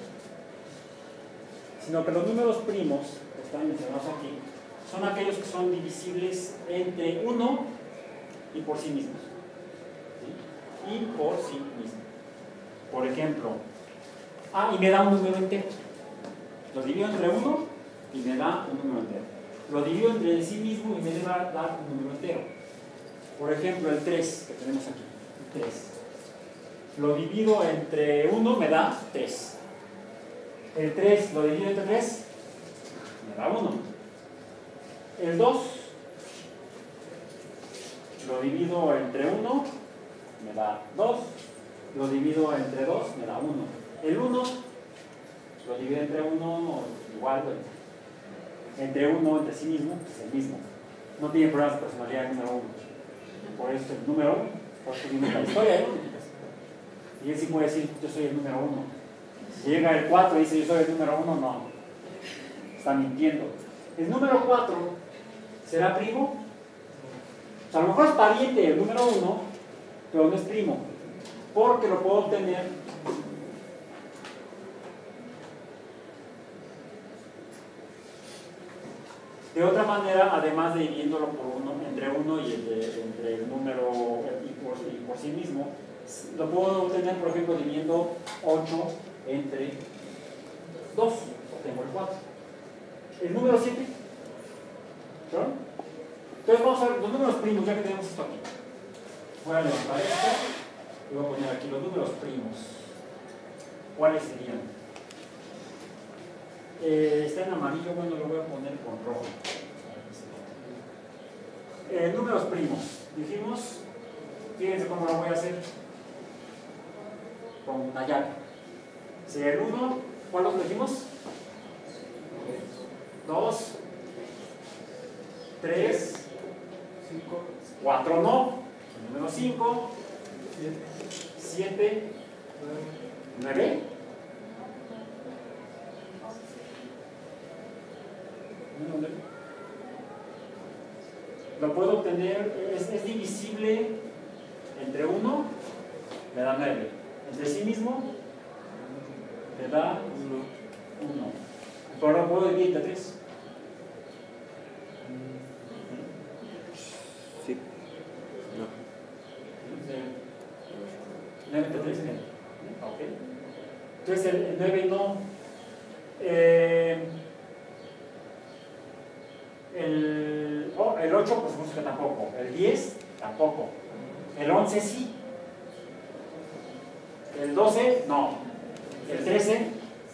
sino que los números primos, que están mencionados aquí, son aquellos que son divisibles entre uno y por sí mismos. ¿Sí? Y por sí mismos. Por ejemplo, ah, y me da un número entero. Lo divido entre uno y me da un número entero. Lo divido entre sí mismo y me va a dar un número entero. Por ejemplo, el tres que tenemos aquí. El tres. Lo divido entre uno, me da tres. El tres lo divido entre tres, me da uno. El dos lo divido entre uno, me da dos. Lo divido entre dos, me da uno. El uno lo divido entre uno, igual, entre uno, entre sí mismo, es el mismo. No tiene problemas de personalidad el número uno. Por eso el número uno, por eso vimos la historia, ¿no? Y él sí puede decir, yo soy el número uno. Si llega el cuatro y dice, yo soy el número uno, no. Está mintiendo. El número cuatro será primo. O sea, a lo mejor es pariente del número uno, pero no es primo. Porque lo puedo obtener de otra manera, además de dividiéndolo por uno, entre uno y el de, entre el número y por, y por sí mismo. Lo puedo obtener, por ejemplo, dividiendo ocho entre dos. Tengo el cuatro. El número siete. ¿Perdón? Entonces vamos a ver los números primos, ya que tenemos esto aquí. Voy a levantar esto y voy a poner aquí los números primos. ¿Cuáles serían? Eh, está en amarillo, bueno, lo voy a poner con rojo. Eh, números primos. Dijimos, fíjense cómo lo voy a hacer. Con una llave. Si el uno, ¿cuál lo dijimos? dos, tres, cuatro no. El número cinco, siete, nueve. Lo puedo obtener, es, es divisible entre uno, me da nueve. Entre sí mismo, me da uno. Pero lo puedo dividir entre tres. Sí. No. nueve entre tres, ok. Entonces el, el nueve no. Eh, el, oh, el ocho, pues no sé, tampoco. El diez, tampoco. El once sí. El doce, no. El trece.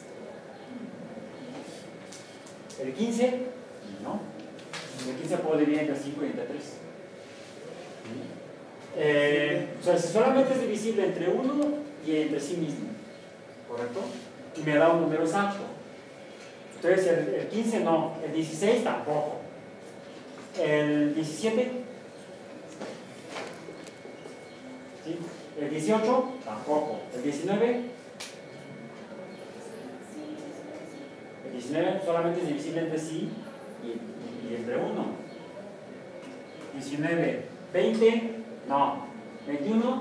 El quince, no. El quince puedo dividir entre cinco y entre tres. Eh, o sea, si solamente es divisible entre uno y entre sí mismo, ¿correcto? Y me da un número exacto. Entonces el, el quince no, el dieciséis tampoco, el diecisiete, ¿sí? El dieciocho tampoco, el diecinueve, el diecinueve solamente es divisible entre sí y, y, y entre uno. diecinueve, veinte, no, veintiuno,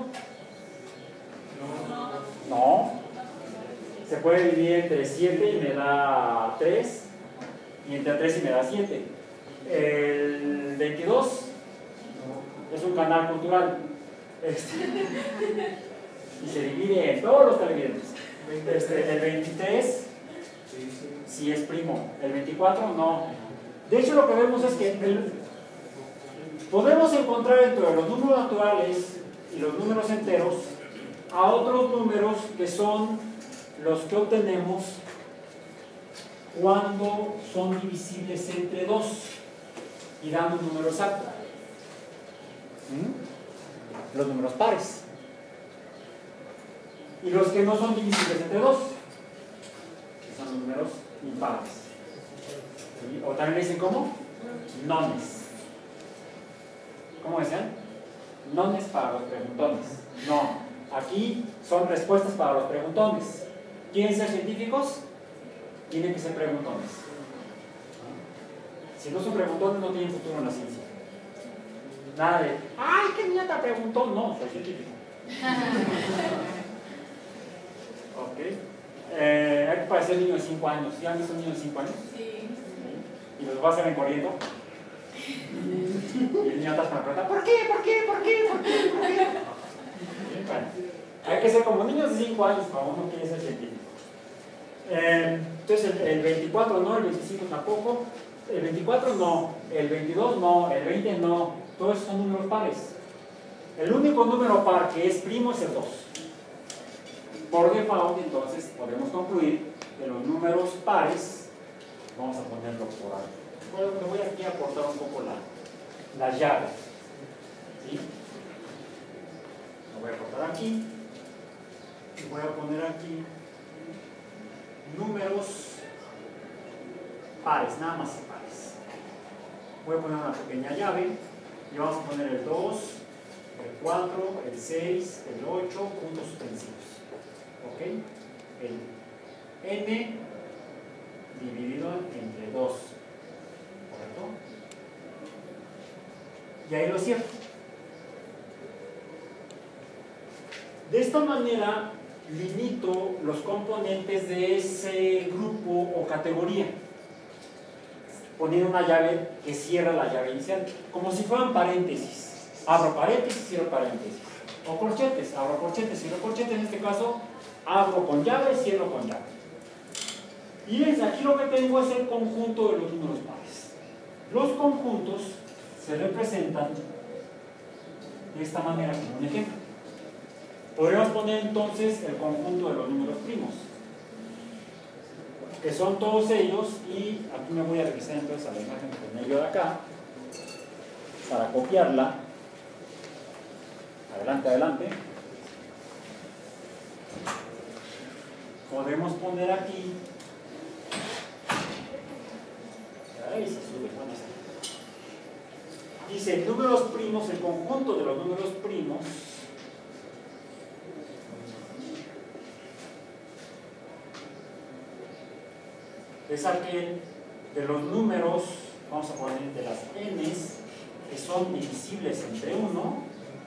no, se puede dividir entre siete y me da tres, y entre tres y me da siete. El veintidós es un canal cultural, este, y se divide en todos los televidentes. Este, el veintitrés sí es primo, el veinticuatro no. De hecho, lo que vemos es que el, podemos encontrar dentro de los números naturales y los números enteros a otros números que son los que obtenemos cuando son divisibles entre dos y dan un número exacto. ¿Mm? Los números pares. Y los que no son divisibles entre dos, que son los números impares. ¿Sí? O también le dicen ¿cómo? Nones. ¿Cómo decían? Nones para los preguntones. No, aquí son respuestas para los preguntones. ¿Quieren ser científicos? Tienen que ser preguntones. Si no son preguntones, no tienen futuro en la ciencia. Nada de, ¡ay, qué niñata preguntó! No, soy científico. Ok. Eh, hay que parecer niño de cinco años. ¿Ya han visto un niño de cinco años? Sí. Y los va a hacer corriendo. Y el niño atrás me pregunta, ¿por qué? ¿Por qué? ¿Por qué? ¿Por qué? ¿Por qué? Bueno, hay que ser como niños de cinco años para uno quiere ser científico. Eh, entonces el, el veinticuatro no, el veinticinco tampoco, el veinticuatro no, el veintidós no, el veinte no, todos son números pares. El único número par que es primo es el dos. Por default, entonces, podemos concluir que los números pares, vamos a ponerlo por ahí. Bueno, me voy aquí a aportar un poco la, la llave. ¿Sí? Lo voy a aportar aquí. Y voy a poner aquí números pares, nada más pares. Voy a poner una pequeña llave y vamos a poner el dos, el cuatro, el seis, el ocho, puntos suspensivos. ¿Ok? El n dividido entre dos. ¿Correcto? Y ahí lo cierro. De esta manera limito los componentes de ese grupo o categoría, poniendo una llave que cierra la llave inicial, como si fueran paréntesis. Abro paréntesis, cierro paréntesis. O corchetes, abro corchetes, cierro corchetes. En este caso, abro con llave, cierro con llave. Y desde aquí lo que tengo es el conjunto de los números pares. Los conjuntos se representan de esta manera, como un ejemplo. Podríamos poner entonces el conjunto de los números primos, que son todos ellos, y aquí me voy a regresar entonces a la imagen que tenía yo de acá, para copiarla. Adelante, adelante. Podemos poner aquí, ahí se sube, bueno, dice números primos, el conjunto de los números primos es aquel de los números, vamos a poner de las n's, que son divisibles entre uno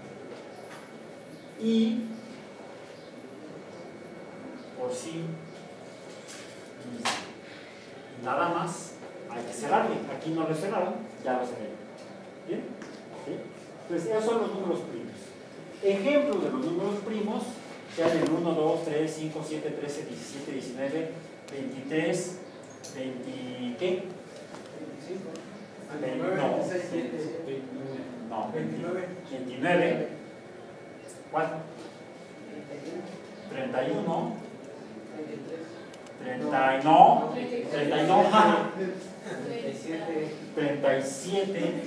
y por sí nada más. Hay que cerrarle, aquí no lo cerraron, ya lo cerré. ¿Bien? ¿Sí? Entonces esos son los números primos. Ejemplos de los números primos sean el uno, dos, tres, cinco, siete, trece, diecisiete, diecinueve, veintitrés, veinte, ¿qué? No, veintinueve, veintinueve, ¿cuál? treinta y uno, treinta, no, treinta y no, treinta y siete,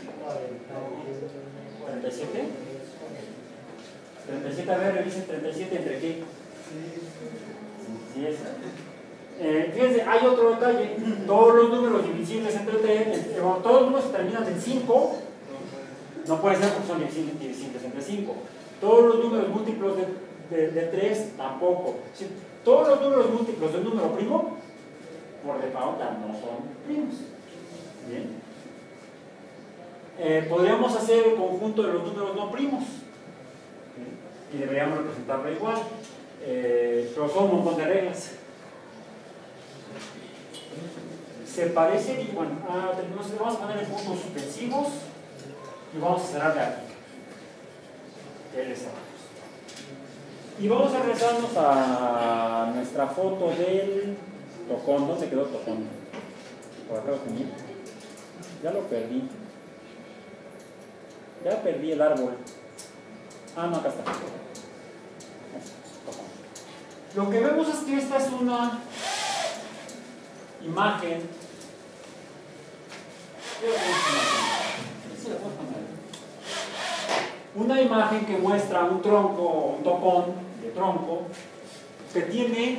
treinta y siete, treinta y siete, a ver, revisen treinta y siete entre qué. Sí, es. Eh, fíjense, hay otro detalle. Todos los números divisibles entre tres, eh, bueno, todos los números que terminan en cinco, no pueden ser porque son divisibles, divisibles entre cinco. Todos los números múltiplos de, de, de tres, tampoco. Sí, todos los números múltiplos de un número primo, por default, no son primos. Bien. Eh, podríamos hacer el conjunto de los números no primos. Bien. Y deberíamos representarlo igual. Eh, pero son un montón de reglas. Se parece, y bueno, ah, vamos a poner puntos suspensivos y vamos a cerrar de aquí. Y vamos a regresarnos a nuestra foto del tocón. ¿Dónde quedó el tocón? Por acá lo tenía. Ya lo perdí. Ya perdí el árbol. Ah, no, acá está. Lo que vemos es que esta es una imagen. Una imagen que muestra un tronco, un tocón de tronco, que tiene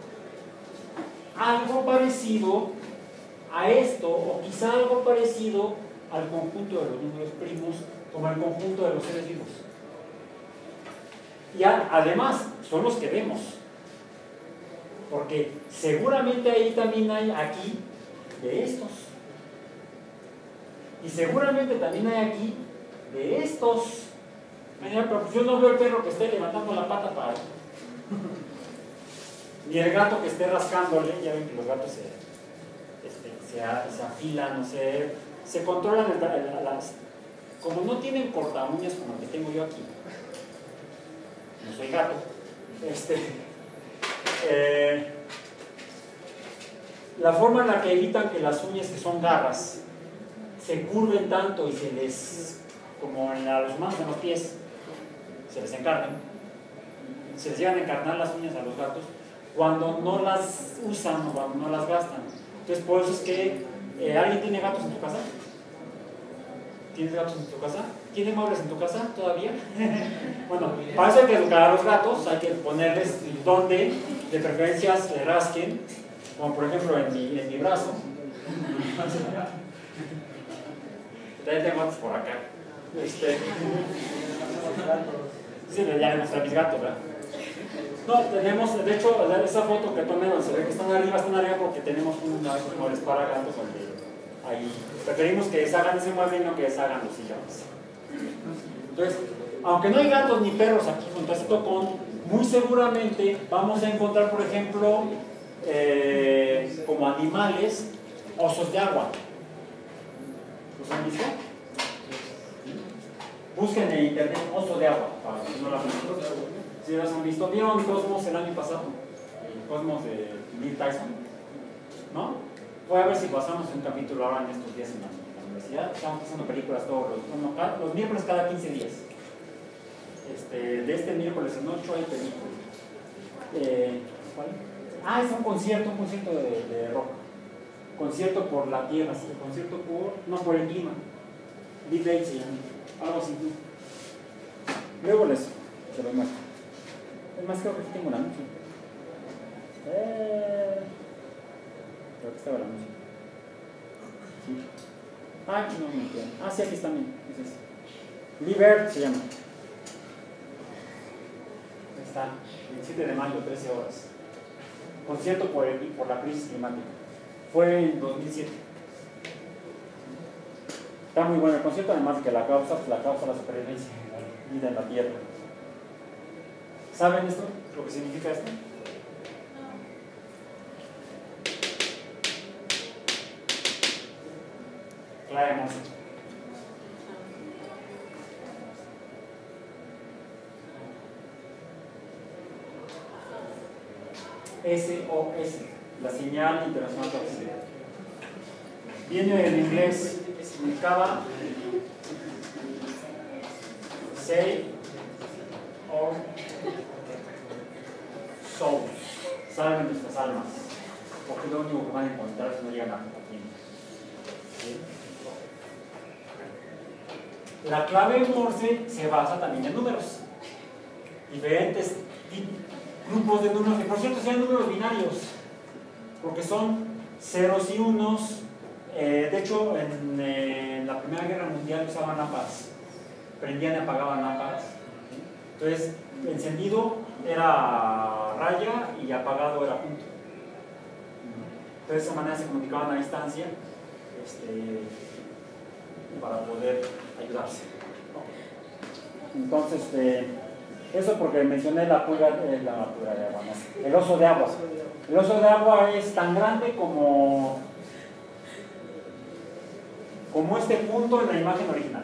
algo parecido a esto, o quizá algo parecido al conjunto de los números primos, como el conjunto de los seres vivos. Y a, además, son los que vemos. Porque seguramente ahí también hay aquí de estos. Y seguramente también hay aquí de estos. Mira, pero yo no veo el perro que esté levantando la pata para... Ni el gato que esté rascándole. Ya ven que los gatos se, este, se, se afilan, o se, se controlan. El, el, las, como no tienen corta uñas como el que tengo yo aquí. No soy gato. Este... Eh, la forma en la que evitan que las uñas, que son garras, se curven tanto y se les, como en la, los manos en los pies, se les encarnan, se les llegan a encarnar las uñas a los gatos cuando no las usan o cuando no las gastan. Entonces, por eso es que eh, ¿alguien tiene gatos en tu casa? ¿Tienes gatos en tu casa? ¿Tienes muebles en tu casa todavía? Bueno, para eso hay que educar a los gatos, hay que ponerles donde de preferencias le rasquen, como por ejemplo en mi, en mi brazo. También tengo gatos por acá. Este, sí, ya le mostré a mis gatos, ¿verdad? No, tenemos, de hecho, esa foto que tomé donde se ve que están arriba, están arriba porque tenemos una muebles para gatos donde ahí preferimos que deshagan ese mueble y no que deshagan los sillones. Entonces, aunque no hay gatos ni perros aquí junto a este tocón, muy seguramente vamos a encontrar, por ejemplo, eh, como animales, osos de agua. ¿Los han visto? Busquen en internet oso de agua, para que no lo han visto. Si los han visto, ¿vieron Cosmos el año pasado? El Cosmos de Neil Tyson, ¿no? Voy a ver si pasamos un capítulo ahora en estos días en la, en la universidad. Estamos haciendo películas todos los, bueno, cada, los miércoles cada quince días. Este, de este miércoles en ocho hay películas. Eh, ¿Cuál? Ah, es un concierto, un concierto de, de rock. Concierto por la tierra, sí, concierto por, no, por el clima. Big Day se llama, algo así. Luego les se lo muestro. Es más, creo que aquí tengo un anuncio. Eh, creo que estaba el anuncio. Sí. Ah, no me entiendo. Ah, sí, aquí está también. Es ese. Liber se llama. Ahí está. veintisiete de mayo, trece horas. Concierto por, el, por la crisis climática. Fue en dos mil siete. Está muy bueno el concierto, además de que la causa, pues la causa la supervivencia de la vida en la Tierra. ¿Saben esto? ¿Lo que significa esto? Clara Morse. S O S, la señal internacional de Occidente. Viene del inglés, significaba Save or Souls, salven nuestras almas, porque es lo único que van a encontrar si no llegan a aquí. ¿Sí? La clave Morse se basa también en números, diferentes grupos de números, que por cierto sean números binarios, porque son ceros y unos. Eh, de hecho, en, eh, en la Primera Guerra Mundial usaban lámparas, prendían y apagaban lámparas. Entonces, encendido era raya y apagado era punto. Entonces, de esa manera se comunicaban a distancia, este, para poder ayudarse. Entonces, eh, eso porque mencioné la pulga, eh, la pulga de agua, ¿no? El oso de agua. El oso de agua es tan grande como, como este punto en la imagen original.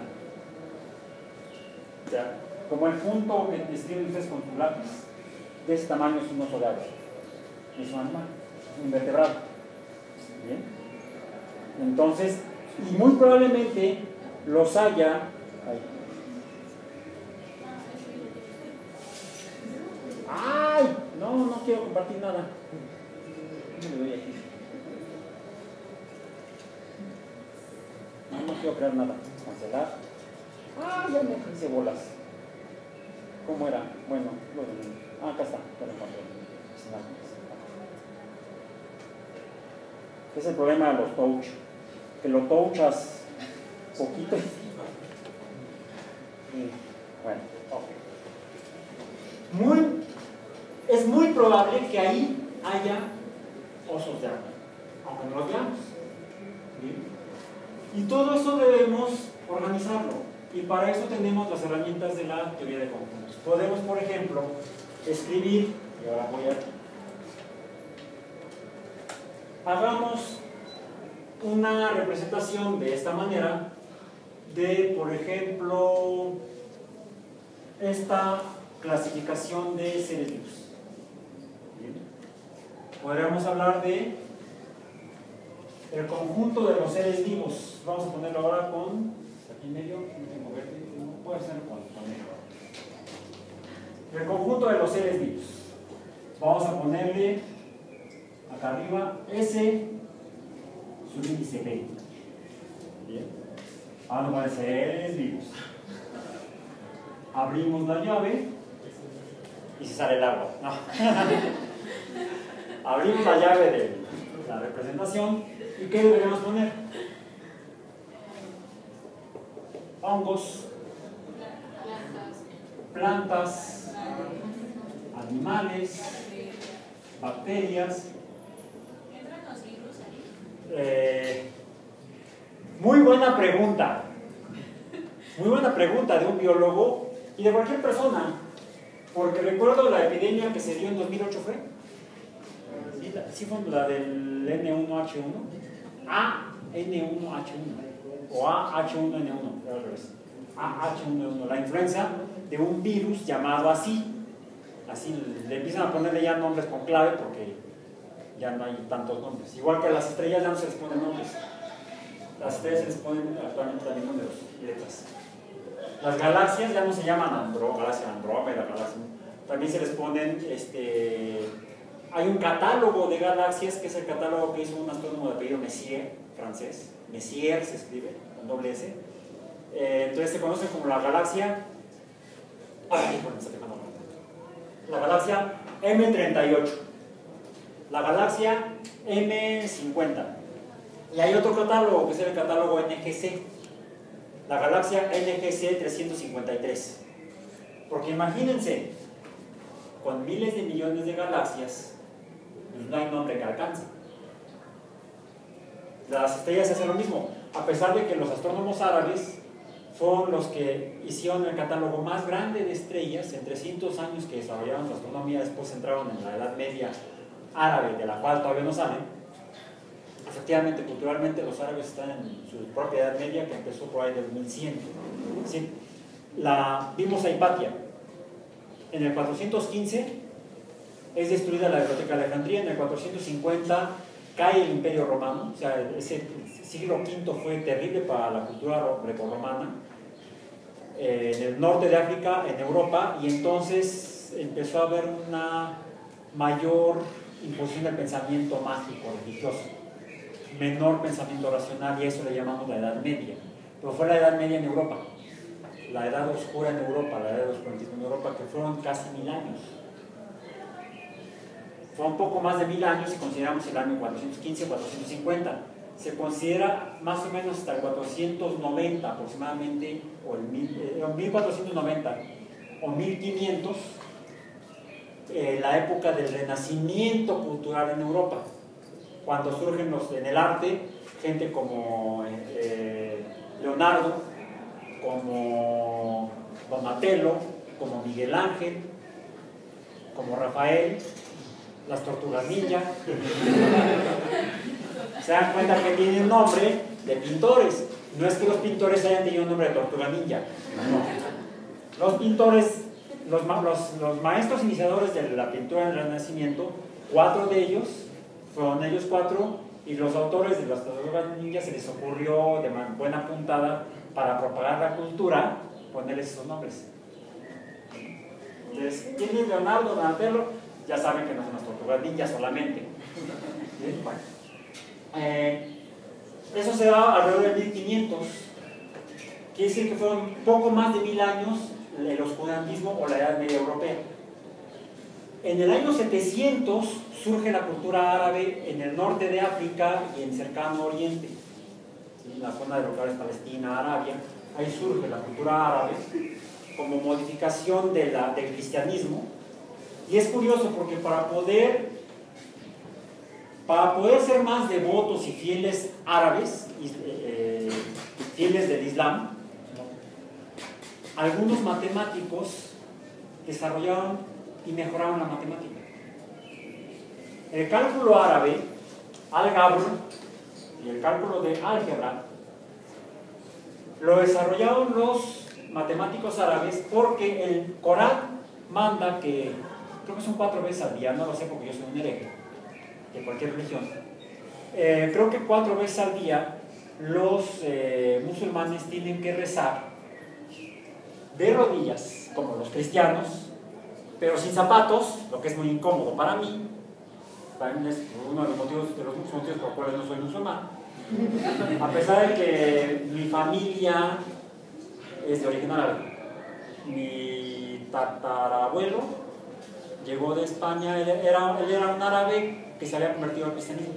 O sea, como el punto que describen ustedes con su lápiz. De ese tamaño es un oso de agua. Es un animal, un invertebrado. ¿Bien? Entonces, y muy probablemente los haya. Ahí. ¡Ay! No, no quiero compartir nada. ¿Cómo le doy aquí? No, no quiero crear nada. Cancelar. ¡Ah! Ya me hice bolas. ¿Cómo era? Bueno, lo de... Ah, acá está. Ya lo encontré. Es el problema de los touch. Que lo touchas poquito. Y, bueno, ok. Muy, es muy probable que ahí haya osos de agua, aunque no los veamos. ¿Bien? Y todo eso debemos organizarlo. Y para eso tenemos las herramientas de la teoría de conjuntos. Podemos, por ejemplo, escribir, y ahora voy a... Hagamos una representación de esta manera de, por ejemplo, esta clasificación de seres vivos. Bien. Podríamos hablar de el conjunto de los seres vivos. Vamos a ponerlo ahora con aquí en medio, no tengo verde, no puede ser con, con negro. El conjunto de los seres vivos. Vamos a ponerle acá arriba S subíndice B. Bien. Vamos a poner seres vivos. Abrimos la llave y se sale el agua. No. Abrimos la llave de la representación y ¿qué deberíamos poner? Hongos, plantas, animales, bacterias. Eh, muy buena pregunta. Muy buena pregunta de un biólogo y de cualquier persona. Porque recuerdo la epidemia que se dio en dos mil ocho, ¿fue? ¿Sí, la, sí fue la del N uno H uno? A N uno H uno. O A H uno N uno, al revés. A H uno N uno, la influenza de un virus llamado así. Así le empiezan a ponerle ya nombres con clave porque ya no hay tantos nombres. Igual que a las estrellas ya no se les ponen nombres. Las estrellas se les ponen actualmente también números y letras. Las galaxias ya no se llaman Andro, galaxia Andrómeda, galaxia. También se les ponen, este, hay un catálogo de galaxias que es el catálogo que hizo un astrónomo de apellido Messier, francés. Messier se escribe con doble S. Eh, entonces se conoce como la galaxia. Ay, bueno, se dejando la galaxia M treinta y ocho, la galaxia M cincuenta, y hay otro catálogo que es el catálogo N G C, la galaxia N G C trescientos cincuenta y tres. Porque imagínense, con miles de millones de galaxias, pues no hay nombre que alcance. Las estrellas hacen lo mismo, a pesar de que los astrónomos árabes fueron los que hicieron el catálogo más grande de estrellas en trescientos años que desarrollaron su astronomía. Después entraron en la Edad Media árabe, de la cual todavía no salen. Efectivamente, culturalmente los árabes están en su propia Edad Media, que empezó por ahí del mil cien. ¿Sí? La, vimos a Hipatia. En el cuatrocientos quince es destruida la Biblioteca de Alejandría. En el cuatrocientos cincuenta cae el Imperio Romano. O sea, ese siglo quinto fue terrible para la cultura grecorromana. Eh, en el norte de África, en Europa, y entonces empezó a haber una mayor imposición del pensamiento mágico, religioso, menor pensamiento racional, y eso le llamamos la Edad Media. Pero fue la Edad Media en Europa, la Edad Oscura en Europa, la Edad del Oscurantismo en Europa, que fueron casi mil años. fue un poco más de mil años si consideramos el año cuatrocientos quince a cuatrocientos cincuenta. Se considera más o menos hasta el cuatrocientos noventa aproximadamente, o el mil, eh, mil cuatrocientos noventa o mil quinientos, eh, la época del renacimiento cultural en Europa, cuando surgen los, en el arte gente como eh, Leonardo, como Donatello, como Miguel Ángel, como Rafael, las tortugas ninja. Se dan cuenta que tienen nombre de pintores. No es que los pintores hayan tenido un nombre de tortuga ninja. No. Los pintores, los, los, los maestros iniciadores de la pintura del Renacimiento, cuatro de ellos, fueron ellos cuatro, y los autores de las tortugas ninja se les ocurrió de buena puntada para propagar la cultura ponerles esos nombres. Entonces, ¿quién es Leonardo, Donatello? Ya saben que no son las tortugas ninja solamente. ¿Sí? Bueno. Eh, eso se da alrededor de mil quinientos. Quiere decir que fueron poco más de mil años el oscurantismo o la Edad Media Europea. En el año setecientos surge la cultura árabe en el norte de África y en cercano Oriente, ¿sí? En la zona de lo que ahora es Palestina, Arabia. Ahí surge la cultura árabe como modificación de la, del cristianismo. Y es curioso porque para poder, para poder ser más devotos y fieles árabes, y, eh, fieles del Islam, ¿no?, algunos matemáticos desarrollaron y mejoraron la matemática. El cálculo árabe, al-Gabr, y el cálculo de álgebra, lo desarrollaron los matemáticos árabes porque el Corán manda que, creo que son cuatro veces al día, no lo sé porque yo soy un hereje de cualquier religión, eh, creo que cuatro veces al día los eh, musulmanes tienen que rezar de rodillas, como los cristianos, pero sin zapatos, lo que es muy incómodo para mí. También es uno de los motivos, de los muchos motivos por los cuales no soy musulmán. A pesar de que mi familia es de origen árabe. Mi tatarabuelo llegó de España, él era, él era un árabe que se había convertido al cristianismo.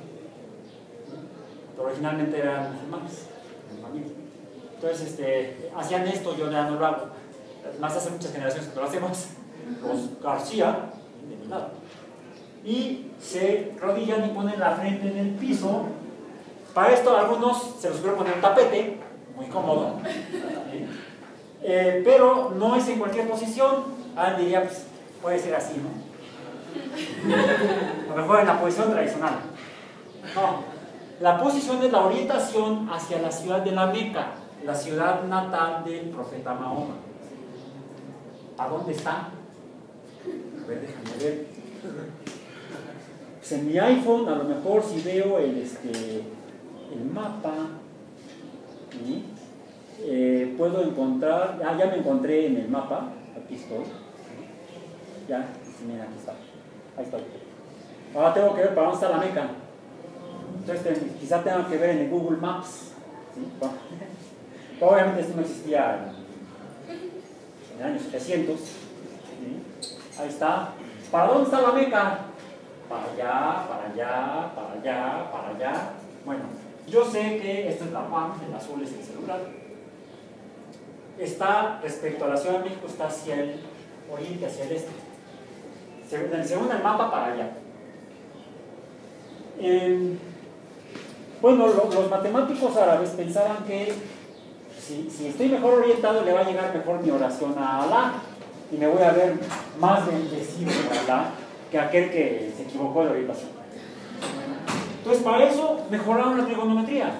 Pero originalmente eran musulmanes, mi familia. Entonces, este, hacían esto, yo ya no lo hago. Más hace muchas generaciones que lo hacemos. Los García, de mi lado. Y se rodillan y ponen la frente en el piso. Para esto a algunos se les puede poner un tapete, muy cómodo, ¿sí? eh, pero no es en cualquier posición. Alguien diría, pues puede ser así, ¿no? A lo mejor en la posición tradicional. No, la posición es la orientación hacia la ciudad de la Meca, la ciudad natal del profeta Mahoma. ¿A dónde está? A ver, déjame ver. Pues en mi iPhone, a lo mejor si veo el, este, el mapa, ¿sí? eh, puedo encontrar, ah, ya me encontré en el mapa, aquí estoy, ya, mira, aquí está, ahí estoy. Ahora tengo que ver para dónde está la Meca. Entonces quizá tenga que ver en el Google Maps, ¿sí? Bueno, obviamente esto no existía en, en el año setecientos, ¿sí? Ahí está. ¿Para dónde está la Meca? Para allá, para allá, para allá, para allá. Bueno, yo sé que esto es la P A M, el azul es el celular. Está respecto a la Ciudad de México, está hacia el oriente, hacia el este. Según el mapa, para allá. Eh, bueno, lo, los matemáticos árabes pensaban que si, si estoy mejor orientado, le va a llegar mejor mi oración a Alá. Y me voy a ver más bendecido por Alá que aquel que se equivocó de orientación. Entonces, para eso mejoraron la trigonometría.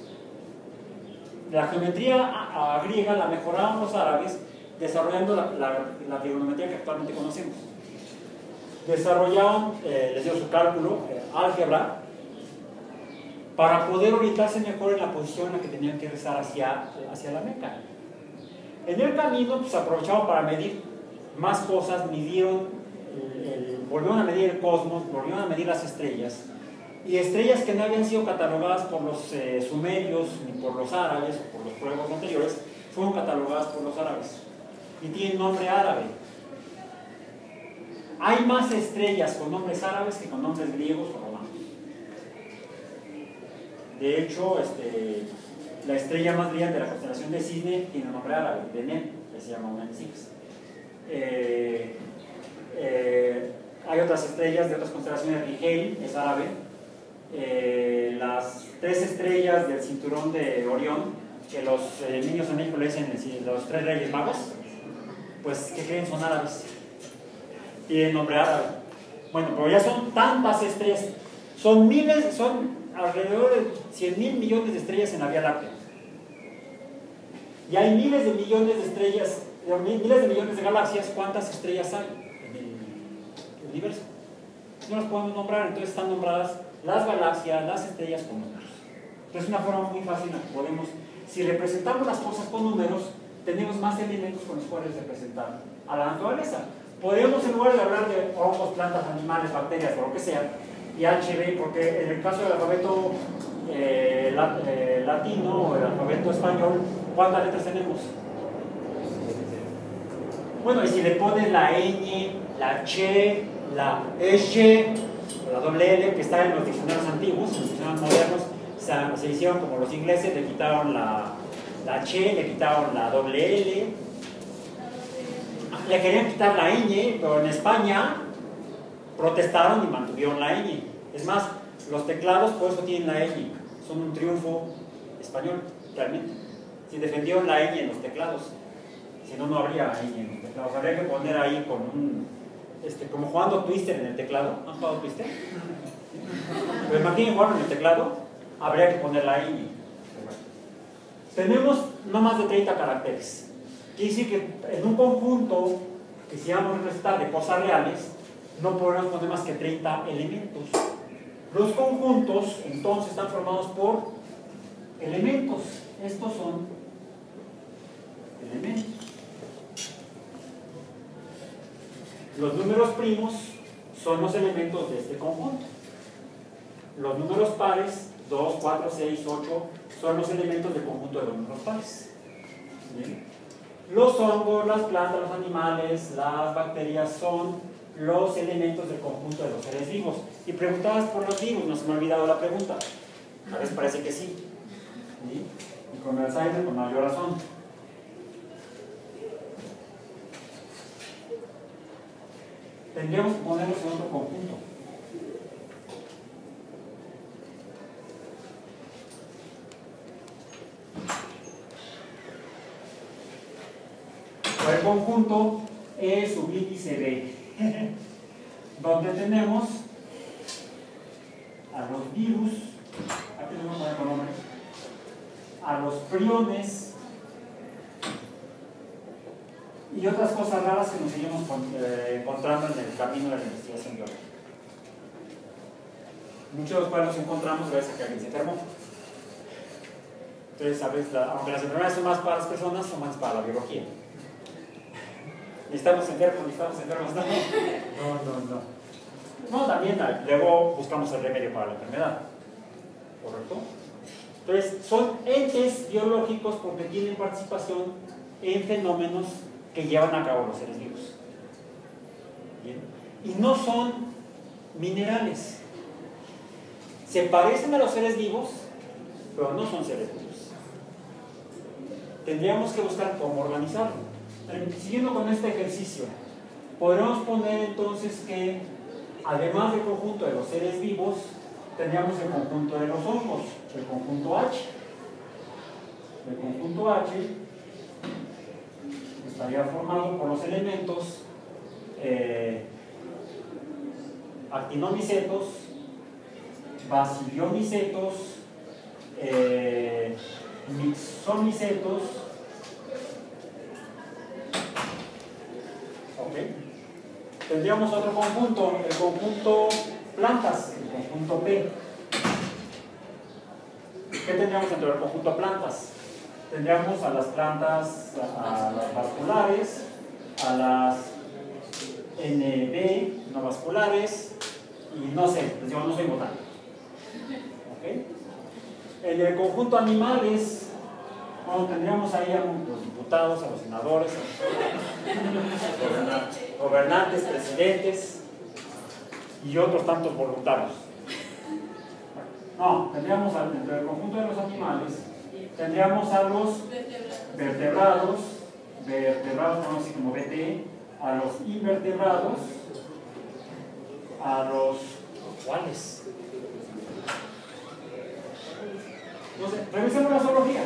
La geometría a, a griega la mejoraron los árabes desarrollando la, la, la trigonometría que actualmente conocemos. Desarrollaron, eh, les dio su cálculo, eh, álgebra, para poder orientarse mejor en la posición en la que tenían que rezar hacia, hacia la Meca. En el camino, pues aprovecharon para medir más cosas, midieron, el, el, volvieron a medir el cosmos, volvieron a medir las estrellas, y estrellas que no habían sido catalogadas por los eh, sumerios ni por los árabes o por los pueblos anteriores, fueron catalogadas por los árabes y tienen nombre árabe. hay más estrellas con nombres árabes que con nombres griegos o romanos. De hecho, este, la estrella más brillante de la constelación de Cisne tiene un nombre árabe, Deneb, que se llama Unan Six. Eh, eh, hay otras estrellas de otras constelaciones, Rigel es árabe. Eh, las tres estrellas del cinturón de Orión, que los eh, niños en México le dicen los tres reyes magos, pues ¿qué creen? Son árabes, tienen nombre árabe. Bueno, pero ya son tantas estrellas, son miles, son alrededor de cien mil millones de estrellas en la Vía Láctea, y hay miles de millones de estrellas, miles de millones de galaxias. ¿Cuántas estrellas hay en el universo? No las podemos nombrar, entonces están nombradas las galaxias, las estrellas con números. Entonces es una forma muy fácil en la que podemos, si representamos las cosas con números, tenemos más elementos con los cuales representar a la naturaleza. Podemos, en lugar de hablar de hongos, plantas, animales, bacterias o lo que sea, y H B, porque en el caso del alfabeto eh, lat, eh, latino o el alfabeto español, ¿cuántas letras tenemos? Bueno, y si le ponen la ñ, la ch, la sh, la doble L, que está en los diccionarios antiguos, en los diccionarios modernos, se, se hicieron como los ingleses, le quitaron la, la Che, le quitaron la doble L, le querían quitar la ñ, pero en España protestaron y mantuvieron la ñ. Es más, los teclados por eso tienen la ñ, son un triunfo español, realmente. Si defendieron la ñ en los teclados, si no, no habría ñ en los teclados. Habría que poner ahí con un, este, como jugando Twister en el teclado. ¿Han jugado Twister? Pero imaginen jugar en el teclado, habría que poner la ñ. Tenemos no más de treinta caracteres. Quiere decir que en un conjunto que si vamos a representar de cosas reales, no podemos poner más que treinta elementos. Los conjuntos entonces están formados por elementos. Estos son elementos. Los números primos son los elementos de este conjunto. Los números pares, dos, cuatro, seis, ocho, son los elementos del conjunto de los números pares. ¿Bien? Los hongos, las plantas, los animales, las bacterias son los elementos del conjunto de los seres vivos. Y preguntabas por los vivos, no se me ha olvidado la pregunta. A veces parece que sí. ¿Sí? Y con Alzheimer con mayor razón. Tendríamos que ponerlos en otro conjunto. El conjunto E subíndice B, donde tenemos a los virus, aquí tenemos un nombre, a los priones y otras cosas raras que nos seguimos eh, encontrando en el camino de la investigación biológica. Muchos de los cuales nos encontramos gracias a que alguien se enfermó. Entonces, a veces, la, aunque las enfermedades son más para las personas, son más para la biología. Estamos enfermos, estamos enfermos, no, no, no, no. No, también luego buscamos el remedio para la enfermedad, ¿correcto? Entonces, son entes biológicos porque tienen participación en fenómenos que llevan a cabo los seres vivos. ¿Bien? Y no son minerales. Se parecen a los seres vivos, pero no son seres vivos. Tendríamos que buscar cómo organizarlo. Siguiendo con este ejercicio, podríamos poner entonces que, además del conjunto de los seres vivos, tendríamos el conjunto de los hongos, el conjunto H. El conjunto H estaría formado por los elementos eh, actinomicetos, baciliomicetos, eh, mixomicetos. Okay. Tendríamos otro conjunto, el conjunto plantas, el conjunto P. ¿Qué tendríamos dentro del conjunto plantas? Tendríamos a las plantas, a las vasculares, a las N B no vasculares y no sé, les digo, no soy botánico. ¿Okay? En el conjunto animales, bueno, tendríamos ahí a los diputados, a los senadores, a los gobernantes, presidentes y otros tantos voluntarios. No, tendríamos al- dentro del conjunto de los animales, tendríamos a los vertebrados, vertebrados conocidos así como B T, a los invertebrados, a los ¿cuáles? No sé, revisemos la zoología.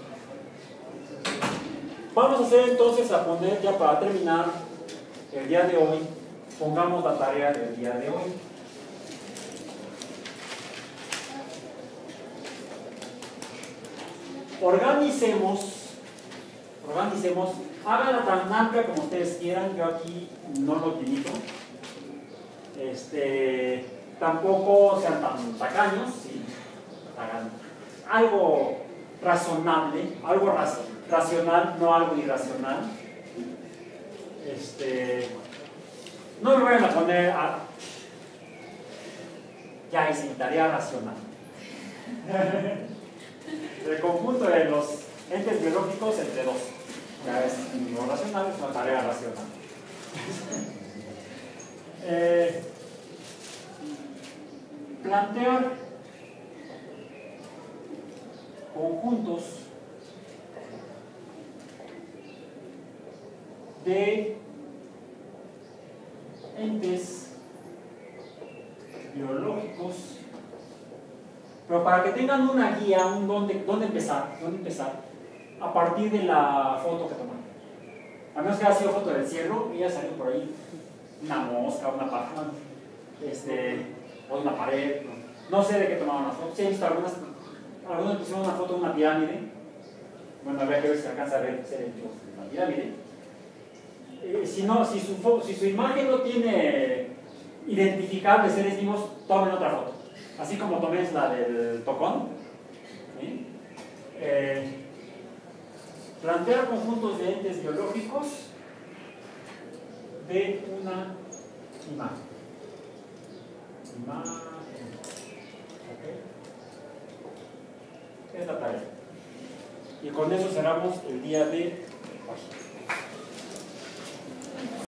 Vamos a hacer entonces a poner ya para terminar el día de hoy, pongamos la tarea del día de hoy. Organicemos, organicemos, háganla tan amplia como ustedes quieran, yo aquí no lo utilizo. Este, tampoco sean tan tacaños, sí, hagan algo razonable, algo raci- racional, no algo irracional. Este, no me vayan a poner a, ya hice tarea racional. El conjunto de los entes biológicos entre dos. Ya es lo racional, es una tarea racional. eh, plantear conjuntos de entes biológicos, pero para que tengan una guía, un dónde, dónde empezar, dónde empezar, a partir de la foto que toman. A menos que haya sido foto del cielo y ya salió por ahí una mosca, una paja, este, o una pared, no, no sé de qué tomaron las fotos. Sí, he visto algunas, algunos pusieron una foto de una pirámide. Bueno, habría que ver si se alcanza a ver ser hechos de una pirámide. Eh, si no, si su, fo- si su imagen no tiene identificables seres vivos, tomen otra foto. Así como tomes la del tocón. ¿Sí? Eh, plantear conjuntos de entes biológicos de una imagen. Imagen. ¿Ok? Es la tarea. Y con eso cerramos el día de hoy.